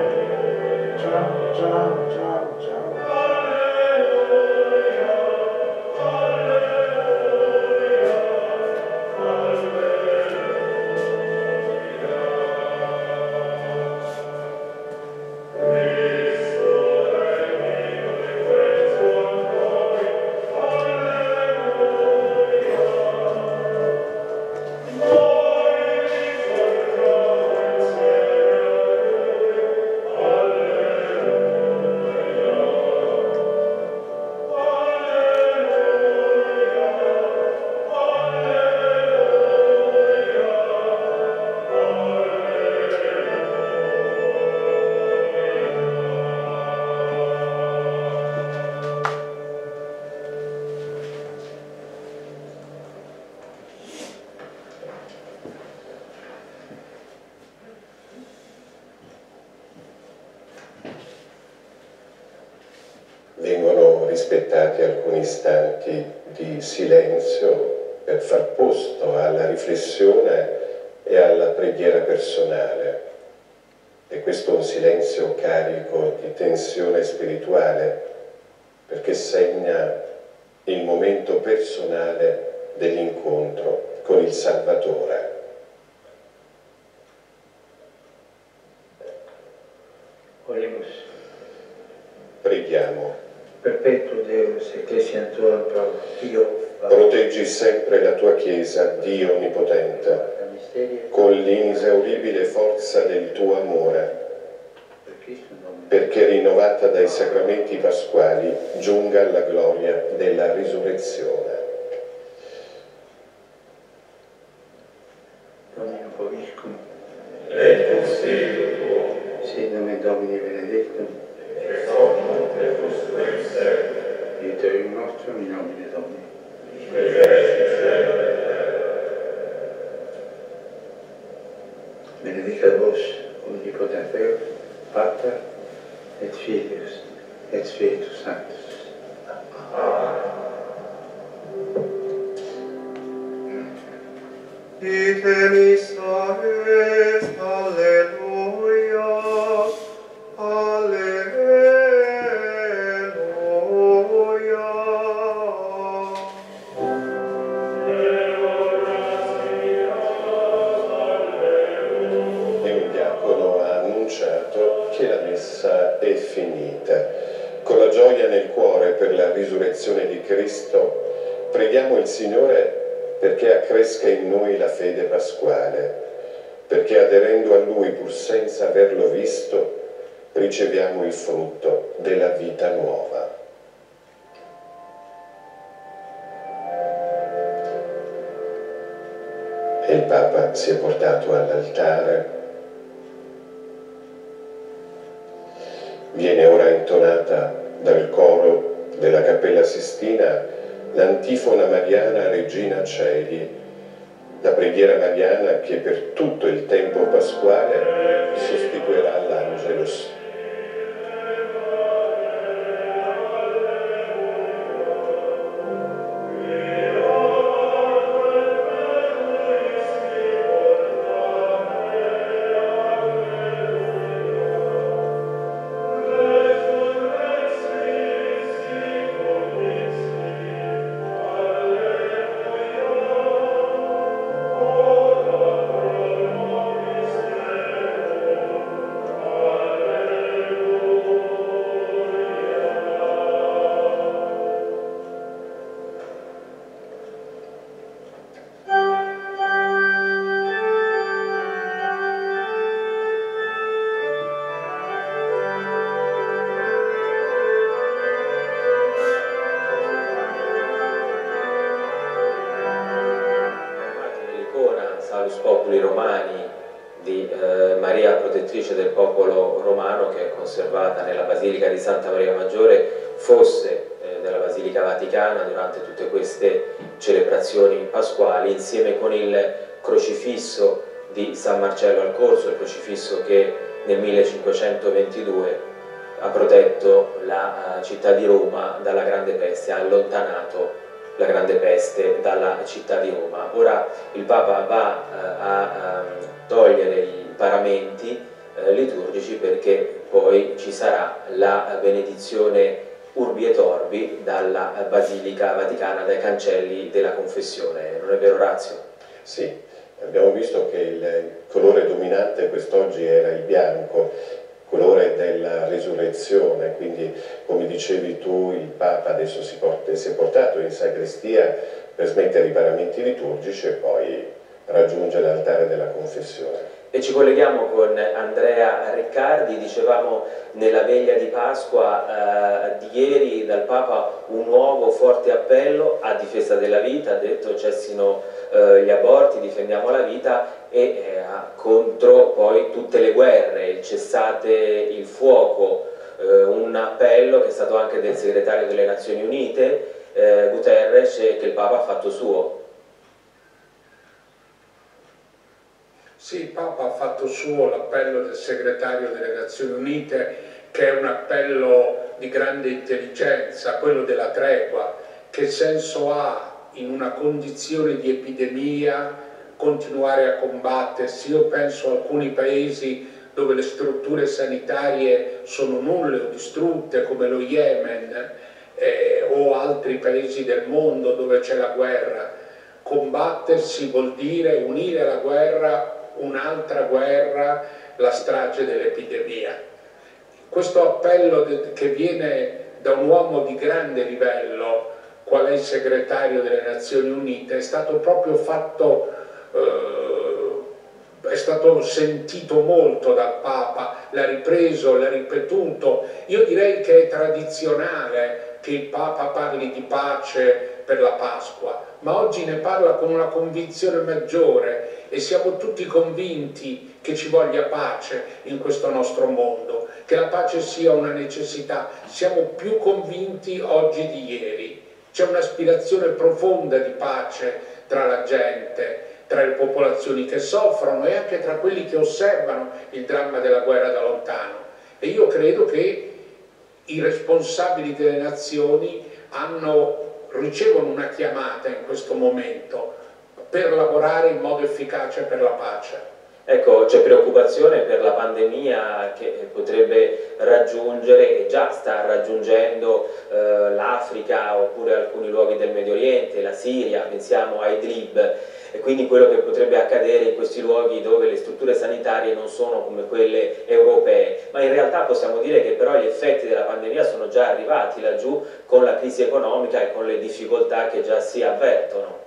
Vengono rispettati alcuni istanti di silenzio per far posto alla riflessione e alla preghiera personale. E questo è un silenzio carico di tensione spirituale, perché segna il momento personale dell'incontro con il Salvatore. Oremus. Preghiamo. Perpetuo Deus Ecclesiam Tuam pro Dio. Proteggi sempre la tua Chiesa, Dio Onnipotente, con l'inesauribile forza del tuo amore, perché rinnovata dai sacramenti pasquali giunga alla gloria della risurrezione. Domino Vobiscum. Et consiglio tuo. Sit nomen Domini benedictum. Et omnium tecus in secula. Aiuterium nostrum in nomine Domini. Benedicat vos, omnipotens Deus, Pater, et Filius, et Spiritus Sanctus. Ite missa est, alleluia, alleluia. per la risurrezione di Cristo, preghiamo il Signore perché accresca in noi la fede pasquale, perché aderendo a Lui pur senza averlo visto, riceviamo il frutto della vita nuova. E il Papa si è portato all'altare. Viene ora intonata dal coro della Cappella Sistina l'antifona mariana Regina Celi, la preghiera mariana che per tutto il tempo pasquale sostituirà l'Angelus. Romani di Maria protettrice del popolo romano, che è conservata nella Basilica di Santa Maria Maggiore, fosse della Basilica Vaticana durante tutte queste celebrazioni pasquali, insieme con il crocifisso di San Marcello al Corso, il crocifisso che nel 1522 ha protetto la città di Roma dalla Grande Peste, ha allontanato la Grande Peste dalla città di Roma. Ora il Papa va a togliere i paramenti liturgici, perché poi ci sarà la benedizione Urbi et Orbi dalla Basilica Vaticana, dai cancelli della confessione. Non è vero, Orazio? Sì, abbiamo visto che il colore dominante quest'oggi era il bianco, colore della risurrezione, quindi come dicevi tu il Papa adesso si è portato in sacrestia per smettere i paramenti liturgici e poi raggiunge l'altare della confessione. E ci colleghiamo con Andrea Riccardi. Dicevamo nella veglia di Pasqua di ieri dal Papa un nuovo forte appello a difesa della vita, ha detto cessino gli aborti, difendiamo la vita, e contro poi tutte le guerre, il cessate il fuoco, un appello che è stato anche del segretario delle Nazioni Unite Guterres, che il Papa ha fatto suo. Sì, il Papa ha fatto suo l'appello del segretario delle Nazioni Unite, che è un appello di grande intelligenza, quello della tregua. Che senso ha in una condizione di epidemia continuare a combattersi? Io penso a alcuni paesi dove le strutture sanitarie sono nulle o distrutte, come lo Yemen, o altri paesi del mondo dove c'è la guerra. Combattersi vuol dire unire alla guerra un'altra guerra, la strage dell'epidemia. Questo appello che viene da un uomo di grande livello, qual è il segretario delle Nazioni Unite, è stato proprio fatto, è stato sentito molto dal Papa, l'ha ripreso, l'ha ripetuto. Io direi che è tradizionale che il Papa parli di pace per la Pasqua, ma oggi ne parla con una convinzione maggiore, e siamo tutti convinti che ci voglia pace in questo nostro mondo, che la pace sia una necessità. Siamo più convinti oggi di ieri. C'è un'aspirazione profonda di pace tra la gente, tra le popolazioni che soffrono e anche tra quelli che osservano il dramma della guerra da lontano. E io credo che i responsabili delle nazioni ricevono una chiamata in questo momento per lavorare in modo efficace per la pace. Ecco, c'è preoccupazione per la pandemia che potrebbe raggiungere e già sta raggiungendo l'Africa oppure alcuni luoghi del Medio Oriente, la Siria, pensiamo a Idlib, e quindi quello che potrebbe accadere in questi luoghi dove le strutture sanitarie non sono come quelle europee, ma in realtà possiamo dire che però gli effetti della pandemia sono già arrivati laggiù con la crisi economica e con le difficoltà che già si avvertono.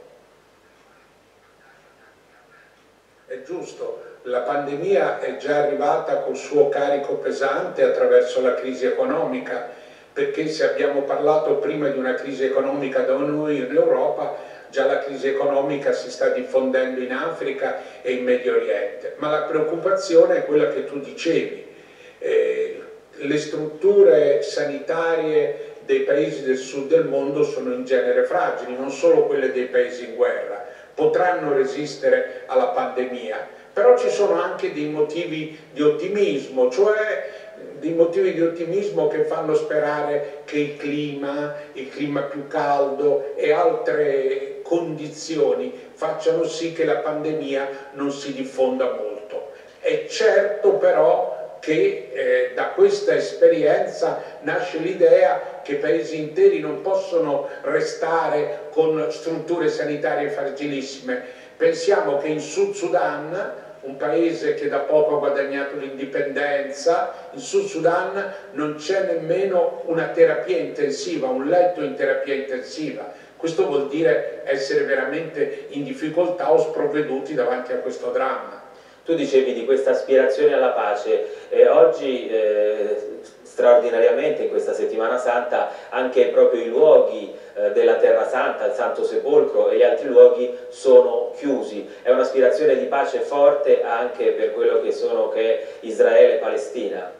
È giusto, la pandemia è già arrivata col suo carico pesante attraverso la crisi economica, perché se abbiamo parlato prima di una crisi economica da noi in Europa, già la crisi economica si sta diffondendo in Africa e in Medio Oriente. Ma la preoccupazione è quella che tu dicevi, le strutture sanitarie dei paesi del sud del mondo sono in genere fragili, non solo quelle dei paesi in guerra. Potranno resistere alla pandemia, però ci sono anche dei motivi di ottimismo, cioè dei motivi di ottimismo che fanno sperare che il clima più caldo e altre condizioni facciano sì che la pandemia non si diffonda molto. È certo però che da questa esperienza nasce l'idea che paesi interi non possono restare con strutture sanitarie fragilissime. Pensiamo che in Sud Sudan, un paese che da poco ha guadagnato l'indipendenza, in Sud Sudan non c'è nemmeno una terapia intensiva, un letto in terapia intensiva. Questo vuol dire essere veramente in difficoltà o sprovveduti davanti a questo dramma. Tu dicevi di questa aspirazione alla pace e oggi straordinariamente in questa settimana santa anche proprio i luoghi della Terra Santa, il Santo Sepolcro e gli altri luoghi sono chiusi. È un'aspirazione di pace forte anche per quello che è Israele e Palestina.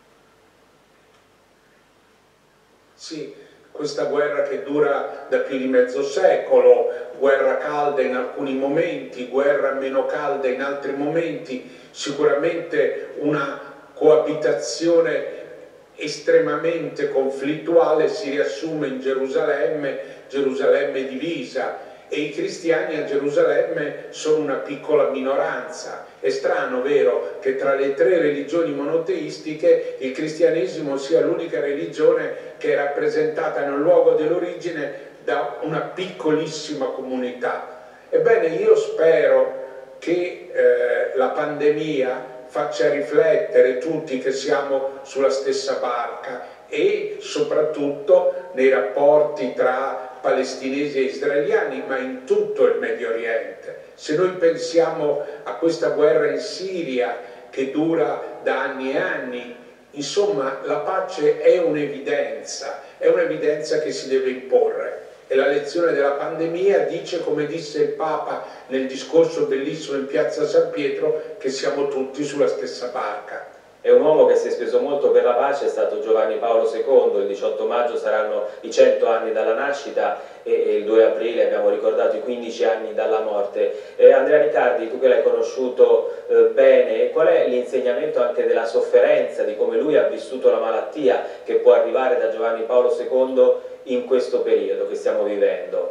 Sì. Questa guerra che dura da più di mezzo secolo, guerra calda in alcuni momenti, guerra meno calda in altri momenti, sicuramente una coabitazione estremamente conflittuale si riassume in Gerusalemme divisa, e i cristiani a Gerusalemme sono una piccola minoranza. È strano, vero, che tra le 3 religioni monoteistiche il cristianesimo sia l'unica religione che è rappresentata nel luogo dell'origine da una piccolissima comunità. Ebbene, io spero che la pandemia faccia riflettere tutti che siamo sulla stessa barca e soprattutto nei rapporti tra palestinesi e israeliani, ma in tutto il Medio Oriente. Se noi pensiamo a questa guerra in Siria che dura da anni e anni, insomma la pace è un'evidenza che si deve imporre. E la lezione della pandemia dice, come disse il Papa nel discorso bellissimo in piazza San Pietro, che siamo tutti sulla stessa barca. È un uomo che si è speso molto per la pace, è stato Giovanni Paolo II, il 18 maggio saranno i 100 anni dalla nascita e il 2 aprile abbiamo ricordato i 15 anni dalla morte. Andrea Riccardi, tu che l'hai conosciuto bene, qual è l'insegnamento anche della sofferenza, di come lui ha vissuto la malattia che può arrivare da Giovanni Paolo II in questo periodo che stiamo vivendo?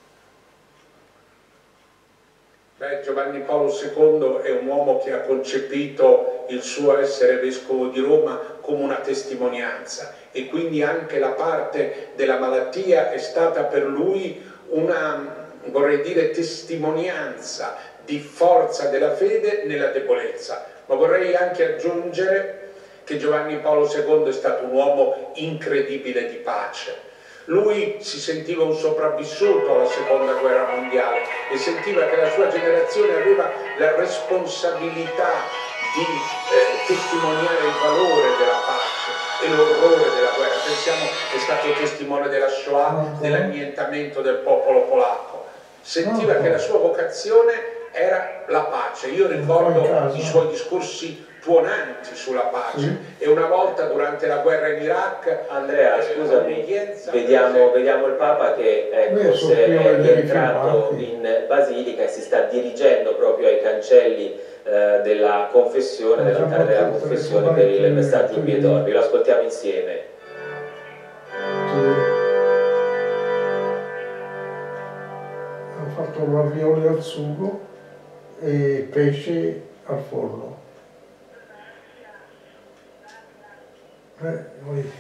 Giovanni Paolo II è un uomo che ha concepito il suo essere vescovo di Roma come una testimonianza, e quindi anche la parte della malattia è stata per lui una, vorrei dire, testimonianza di forza della fede nella debolezza. Ma vorrei anche aggiungere che Giovanni Paolo II è stato un uomo incredibile di pace. Lui si sentiva un sopravvissuto alla seconda guerra mondiale e sentiva che la sua generazione aveva la responsabilità di testimoniare il valore della pace e l'orrore della guerra. Pensiamo, è stato testimone della Shoah, dell'annientamento del popolo polacco. Sentiva che la sua vocazione era la pace. Io ricordo i suoi discorsi tuonanti sulla pace, e una volta durante la guerra in Iraq, Andrea, scusami, vediamo il Papa che è rientrato in Basilica e si sta dirigendo proprio ai cancelli della confessione, dell'altare della confessione per il messaggio obbietorio. Lo ascoltiamo insieme. Ho fatto ravioli al sugo e pesce al forno. Noi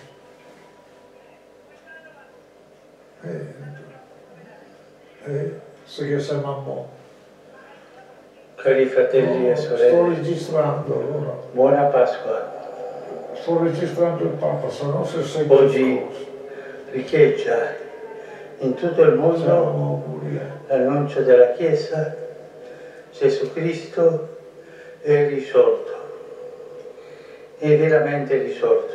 se che siamo a mo'. Cari fratelli e sorelle, sto registrando allora. Buona Pasqua. Sto registrando il Papa, se no se segui oggi riecheggia in tutto il mondo l'annuncio della Chiesa: Gesù Cristo è risorto, è veramente risorto.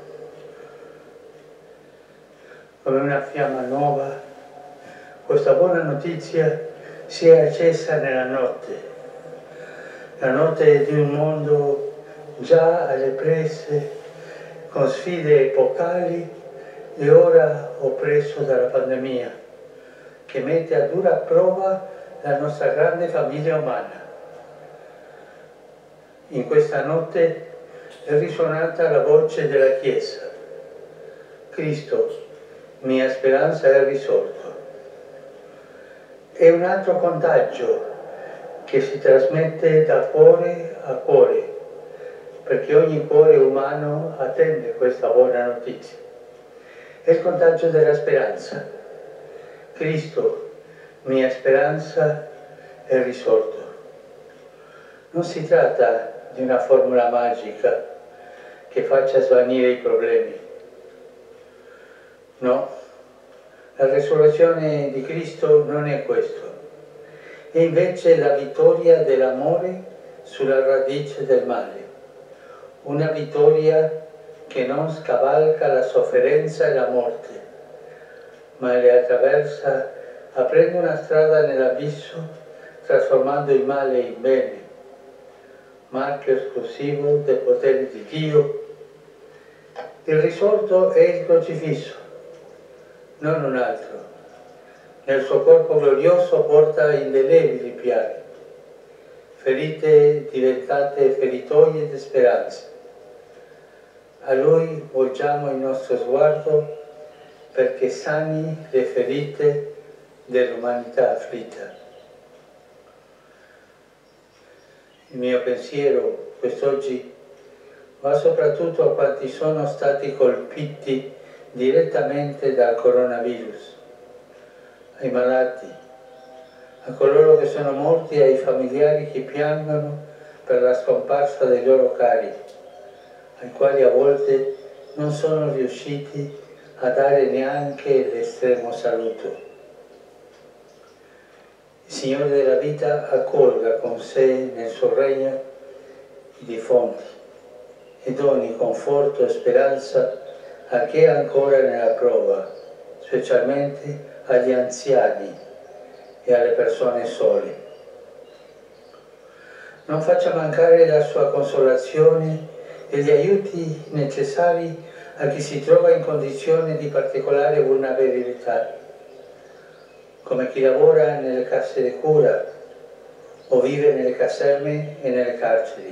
Come una fiamma nuova, questa buona notizia si è accesa nella notte, la notte di un mondo già alle prese con sfide epocali e ora oppresso dalla pandemia, che mette a dura prova la nostra grande famiglia umana. In questa notte è risuonata la voce della Chiesa: Cristo, mia speranza, è risorto. È un altro contagio che si trasmette da cuore a cuore, perché ogni cuore umano attende questa buona notizia. È il contagio della speranza. Cristo, mia speranza, è risorto. Non si tratta di una formula magica che faccia svanire i problemi. No, la resurrezione di Cristo non è questo. È invece la vittoria dell'amore sulla radice del male. Una vittoria che non scavalca la sofferenza e la morte, ma le attraversa aprendo una strada nell'abisso, trasformando il male in bene, marchio esclusivo del potere di Dio. Il risorto è il crocifisso, non un altro. Nel suo corpo glorioso porta indelebili piaghe, ferite diventate feritoie di speranza. A Lui volgiamo il nostro sguardo perché sani le ferite dell'umanità afflitta. Il mio pensiero quest'oggi va soprattutto a quanti sono stati colpiti direttamente dal coronavirus, ai malati, a coloro che sono morti e ai familiari che piangono per la scomparsa dei loro cari, ai quali a volte non sono riusciti a dare neanche l'estremo saluto. Il Signore della vita accolga con sé nel suo regno i defunti e doni conforto e speranza a chi è ancora nella prova, specialmente agli anziani e alle persone sole. Non faccia mancare la sua consolazione e gli aiuti necessari a chi si trova in condizioni di particolare vulnerabilità, come chi lavora nelle casse di cura o vive nelle caserme e nelle carceri.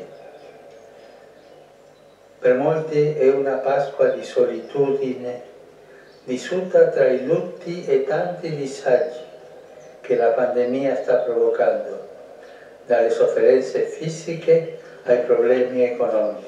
Per molti è una Pasqua di solitudine, vissuta tra i lutti e tanti disagi che la pandemia sta provocando, dalle sofferenze fisiche ai problemi economici.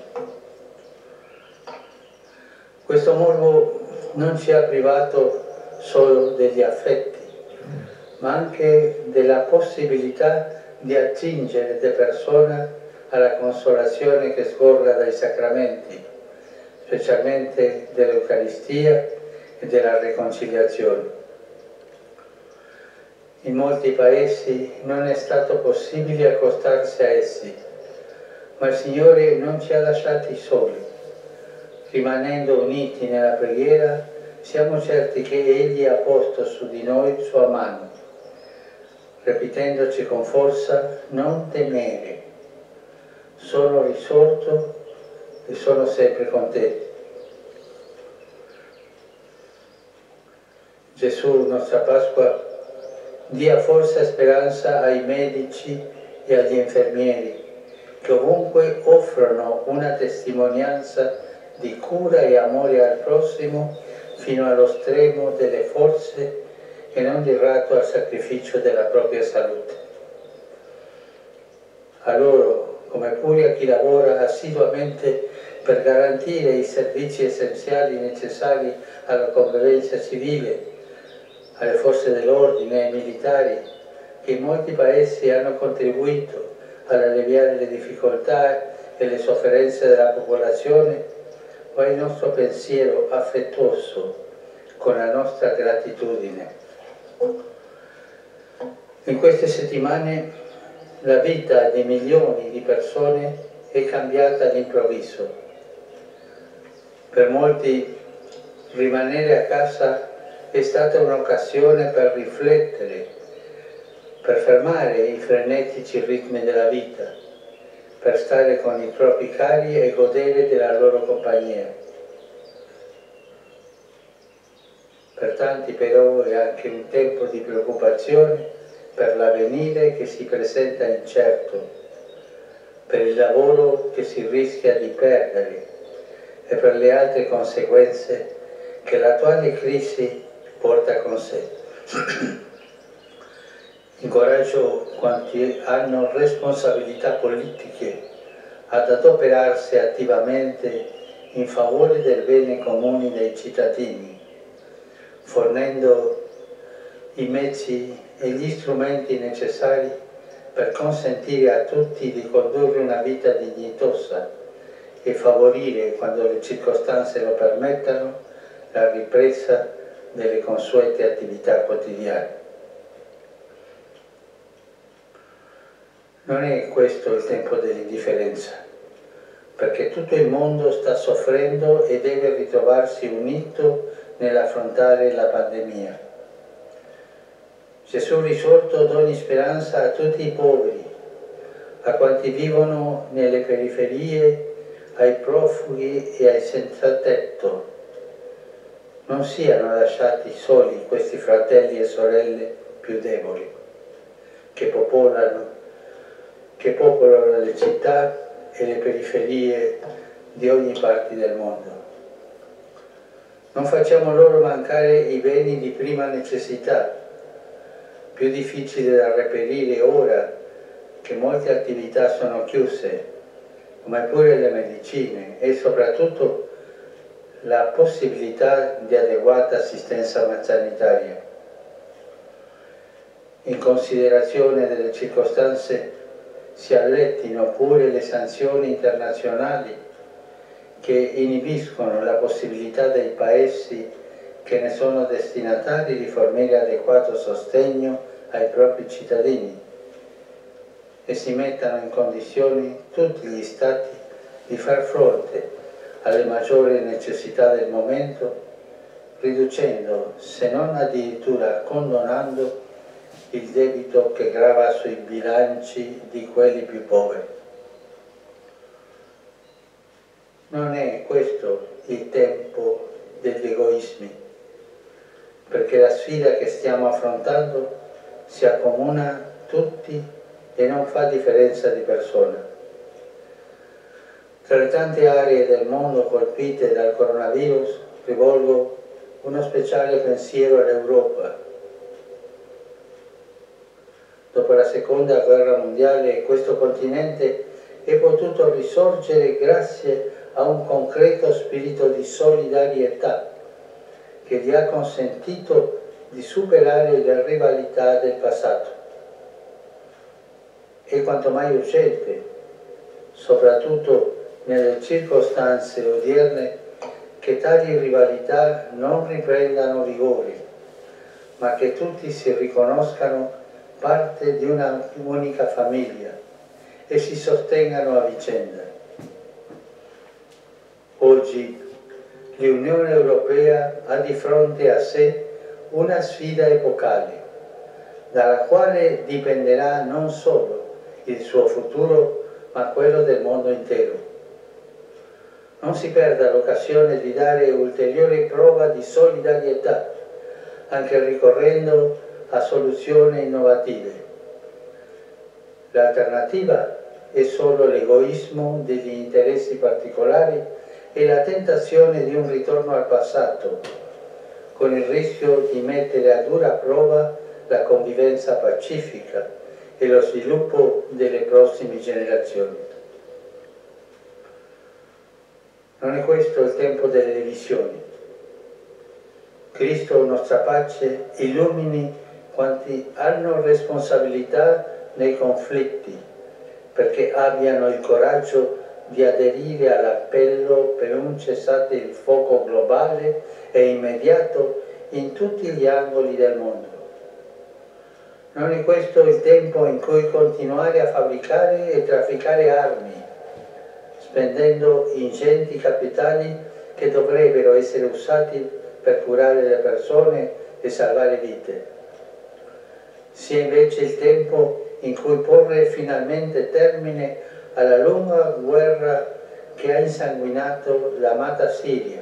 Questo morbo non ci ha privato solo degli affetti, ma anche della possibilità di attingere de persona alla consolazione che sgorga dai sacramenti, specialmente dell'Eucaristia e della riconciliazione. In molti paesi non è stato possibile accostarsi a essi, ma il Signore non ci ha lasciati soli. Rimanendo uniti nella preghiera, siamo certi che Egli ha posto su di noi sua mano, ripetendoci con forza: non temere, sono risorto e sono sempre con te. Gesù, nostra Pasqua, dia forza e speranza ai medici e agli infermieri che ovunque offrono una testimonianza di cura e amore al prossimo fino allo stremo delle forze e non di rado al sacrificio della propria salute. A loro come pure a chi lavora assiduamente per garantire i servizi essenziali necessari alla convivenza civile, alle forze dell'ordine e ai militari, che in molti paesi hanno contribuito ad alleviare le difficoltà e le sofferenze della popolazione, va il nostro pensiero affettuoso con la nostra gratitudine. In queste settimane la vita di milioni di persone è cambiata all'improvviso. Per molti rimanere a casa è stata un'occasione per riflettere, per fermare i frenetici ritmi della vita, per stare con i propri cari e godere della loro compagnia. Per tanti però è anche un tempo di preoccupazione per l'avvenire che si presenta incerto, per il lavoro che si rischia di perdere e per le altre conseguenze che l'attuale crisi porta con sé. Incoraggio quanti hanno responsabilità politiche ad adoperarsi attivamente in favore del bene comune dei cittadini, fornendo i mezzi e gli strumenti necessari per consentire a tutti di condurre una vita dignitosa e favorire, quando le circostanze lo permettano, la ripresa delle consuete attività quotidiane. Non è questo il tempo dell'indifferenza, perché tutto il mondo sta soffrendo e deve ritrovarsi unito nell'affrontare la pandemia. Gesù risorto doni speranza a tutti i poveri, a quanti vivono nelle periferie, ai profughi e ai senza tetto. Non siano lasciati soli questi fratelli e sorelle più deboli, che popolano le città e le periferie di ogni parte del mondo. Non facciamo loro mancare i beni di prima necessità, più difficili da reperire ora che molte attività sono chiuse, come pure le medicine e soprattutto la possibilità di adeguata assistenza sanitaria. In considerazione delle circostanze si allettino pure le sanzioni internazionali che inibiscono la possibilità dei paesi che ne sono destinatari di fornire adeguato sostegno ai propri cittadini e si mettano in condizioni tutti gli Stati di far fronte alle maggiori necessità del momento, riducendo, se non addirittura condonando, il debito che grava sui bilanci di quelli più poveri. Non è questo il tempo degli egoismi, perché la sfida che stiamo affrontando si accomuna tutti e non fa differenza di persona. Tra le tante aree del mondo colpite dal coronavirus rivolgo uno speciale pensiero all'Europa. Dopo la seconda guerra mondiale questo continente è potuto risorgere grazie a un concreto spirito di solidarietà che gli ha consentito di superare le rivalità del passato. È quanto mai urgente, soprattutto nelle circostanze odierne, che tali rivalità non riprendano vigore, ma che tutti si riconoscano parte di una unica famiglia e si sostengano a vicenda. Oggi l'Unione Europea ha di fronte a sé una sfida epocale, dalla quale dipenderà non solo il suo futuro, ma quello del mondo intero. Non si perda l'occasione di dare ulteriore prova di solidarietà, anche ricorrendo a soluzioni innovative. L'alternativa è solo l'egoismo degli interessi particolari e la tentazione di un ritorno al passato, con il rischio di mettere a dura prova la convivenza pacifica e lo sviluppo delle prossime generazioni. Non è questo il tempo delle divisioni. Cristo, nostra pace, illumini quanti hanno responsabilità nei conflitti, perché abbiano il coraggio di aderire all'appello per un cessate il fuoco globale e immediato in tutti gli angoli del mondo. Non è questo il tempo in cui continuare a fabbricare e trafficare armi, spendendo ingenti capitali che dovrebbero essere usati per curare le persone e salvare vite. Sia invece il tempo in cui porre finalmente termine alla lunga guerra che ha insanguinato l'amata Siria,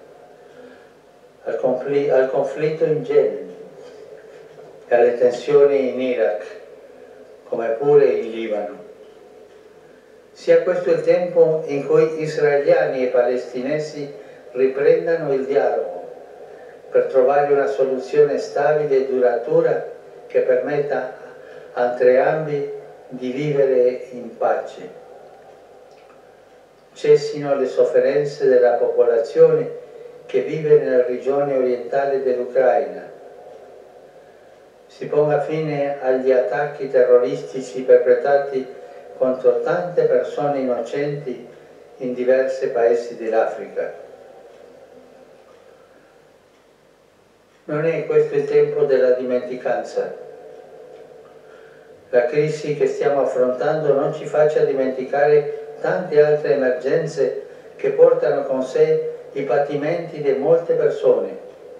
al conflitto in Yemen, alle tensioni in Iraq, come pure in Libano. Sia questo il tempo in cui israeliani e palestinesi riprendano il dialogo per trovare una soluzione stabile e duratura che permetta a entrambi di vivere in pace. Cessino le sofferenze della popolazione che vive nella regione orientale dell'Ucraina. Si ponga fine agli attacchi terroristici perpetrati contro tante persone innocenti in diversi paesi dell'Africa. Non è questo il tempo della dimenticanza. La crisi che stiamo affrontando non ci faccia dimenticare tante altre emergenze che portano con sé i patimenti di molte persone.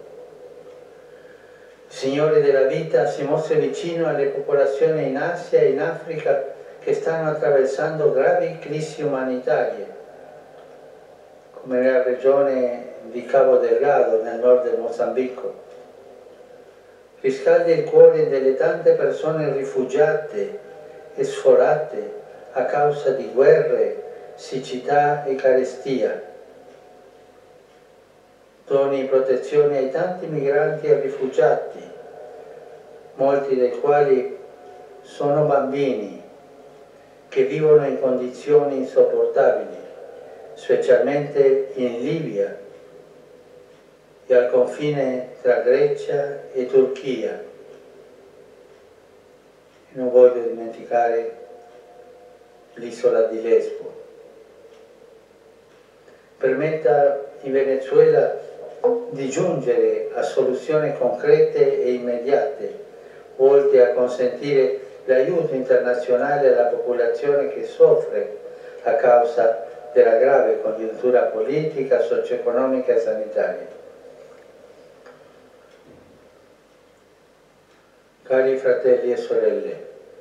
Il Signore della vita si mostra vicino alle popolazioni in Asia e in Africa che stanno attraversando gravi crisi umanitarie, come nella regione di Cabo Delgado, nel nord del Mozambico. Riscalda il cuore delle tante persone rifugiate e sforate a causa di guerre, siccità e carestia. Doni protezione ai tanti migranti e rifugiati, molti dei quali sono bambini che vivono in condizioni insopportabili, specialmente in Libia e al confine tra Grecia e Turchia. E non voglio dimenticare l'isola di Lesbo. Permetta in Venezuela di giungere a soluzioni concrete e immediate, volte a consentire l'aiuto internazionale alla popolazione che soffre a causa della grave congiuntura politica, socio-economica e sanitaria. Cari fratelli e sorelle,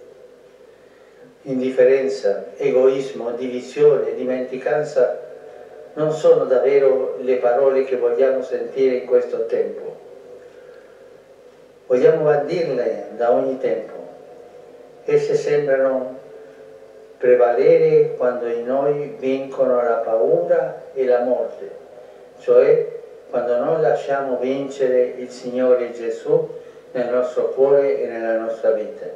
indifferenza, egoismo, divisione, dimenticanza non sono davvero le parole che vogliamo sentire in questo tempo. Vogliamo bandirle da ogni tempo. Esse sembrano prevalere quando in noi vincono la paura e la morte, cioè quando non lasciamo vincere il Signore Gesù nel nostro cuore e nella nostra vita.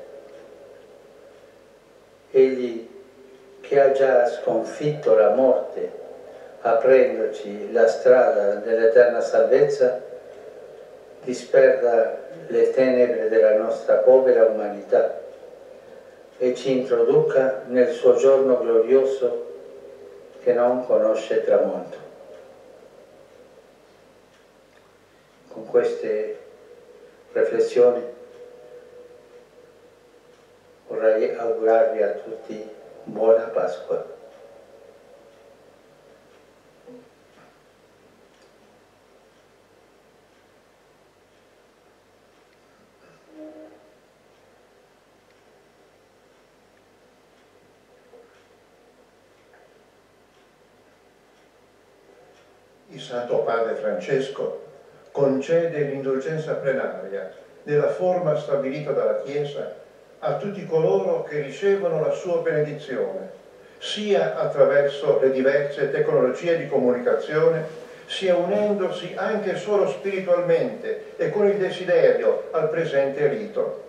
Egli che ha già sconfitto la morte, aprendoci la strada dell'eterna salvezza, disperda le tenebre della nostra povera umanità e ci introduca nel suo giorno glorioso che non conosce tramonto. Con queste riflessioni vorrei augurarvi a tutti buona Pasqua. Il Santo Padre Francesco concede l'indulgenza plenaria nella forma stabilita dalla Chiesa a tutti coloro che ricevono la sua benedizione, sia attraverso le diverse tecnologie di comunicazione, sia unendosi anche solo spiritualmente e con il desiderio al presente rito.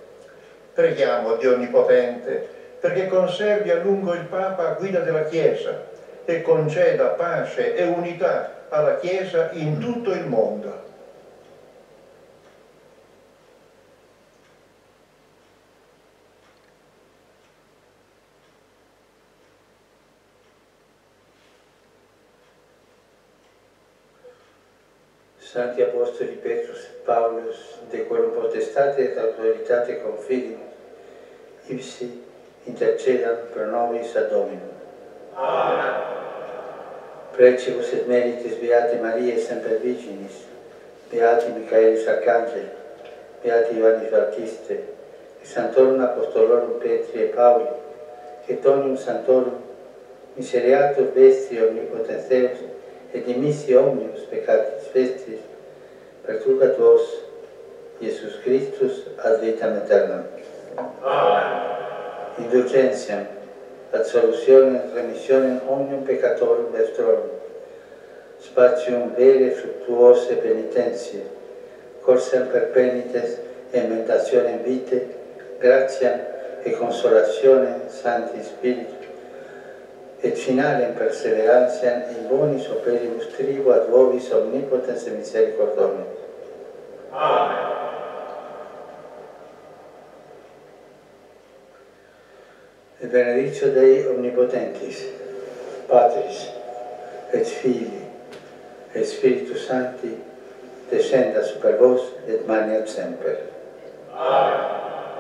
Preghiamo Dio Onnipotente perché conservi a lungo il Papa a guida della Chiesa e conceda pace e unità alla Chiesa in tutto il mondo. Santi Apostoli Petrus et Paulus, de quorum potestate et autoritate confidimus, ipsi intercedam pro nobis ad Dominum. Amen. Precibus et meritis Beati Mariae Semper Virginis, Beati Michaelis Arcangeli, Beati Ioannis Baptiste, et Sanctorum Apostolorum Petri et Pauli, et Omnium Sanctorum, misereatur vestri omnipotens Deus, et dimissi omnibus peccatis vestris, pertucat vos, Iesus Christus, ad vitam aeternam. Amen. Indulgentiam, absolutionem, remissionem omnium peccatorum vestrorum, spatium vere fructuose penitentiae, corsam per penitens ementationem vitae, gratiam et consolationem Sancti Spiritu, et finalem perseverantiam in bonis operibus tribu ad vobis omnipotens et misericordiae. Amen. Et benedictio Dei omnipotentis, Patris, et Filii, et Spiritus Sancti, descenda super vos et maneat semper. Amen.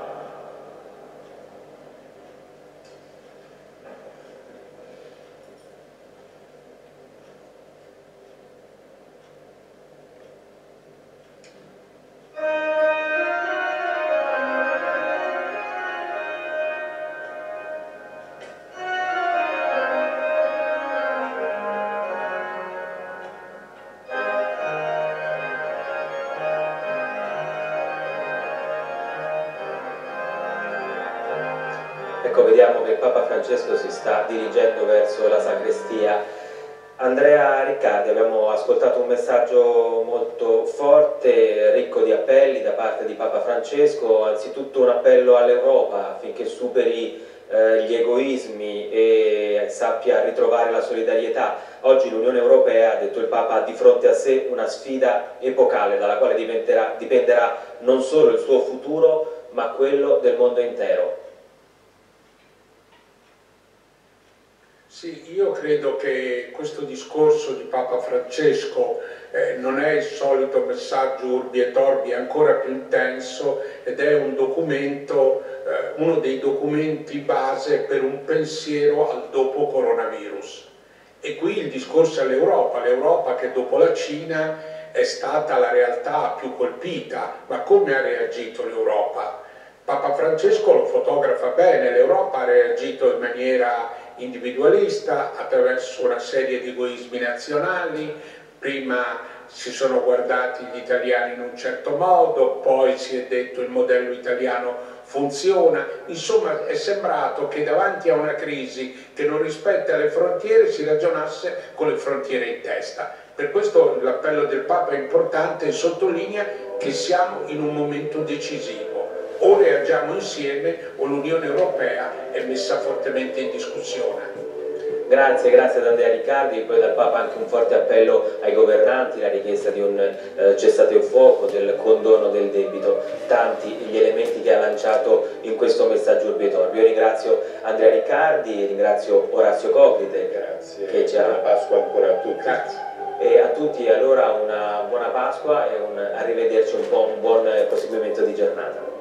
Ecco, vediamo che il Papa Francesco si sta dirigendo verso la sacrestia. Andrea Riccardi, abbiamo ascoltato un messaggio molto forte, ricco di appelli da parte di Papa Francesco, anzitutto un appello all'Europa affinché superi gli egoismi e sappia ritrovare la solidarietà. Oggi l'Unione Europea, ha detto il Papa, ha di fronte a sé una sfida epocale dalla quale dipenderà non solo il suo futuro ma quello del mondo intero. Sì, io credo che questo discorso di Papa Francesco non è il solito messaggio urbi et orbi, è ancora più intenso ed è un documento, uno dei documenti base per un pensiero al dopo coronavirus. E qui il discorso è l'Europa che dopo la Cina è stata la realtà più colpita, ma come ha reagito l'Europa? Papa Francesco lo fotografa bene, l'Europa ha reagito in maniera individualista attraverso una serie di egoismi nazionali. Prima si sono guardati gli italiani in un certo modo, poi si è detto il modello italiano funziona, insomma è sembrato che davanti a una crisi che non rispetta le frontiere si ragionasse con le frontiere in testa. Per questo l'appello del Papa è importante e sottolinea che siamo in un momento decisivo. O reagiamo insieme o l'Unione Europea è messa fortemente in discussione. Grazie ad Andrea Riccardi, e poi dal Papa anche un forte appello ai governanti, la richiesta di un cessate il fuoco, del condono del debito, tanti gli elementi che ha lanciato in questo messaggio urbi et orbi. Io ringrazio Andrea Riccardi, ringrazio Orazio Cocrite. Grazie, che ci ha... buona Pasqua ancora a tutti. Grazie. E a tutti allora una buona Pasqua e arrivederci, un buon proseguimento di giornata.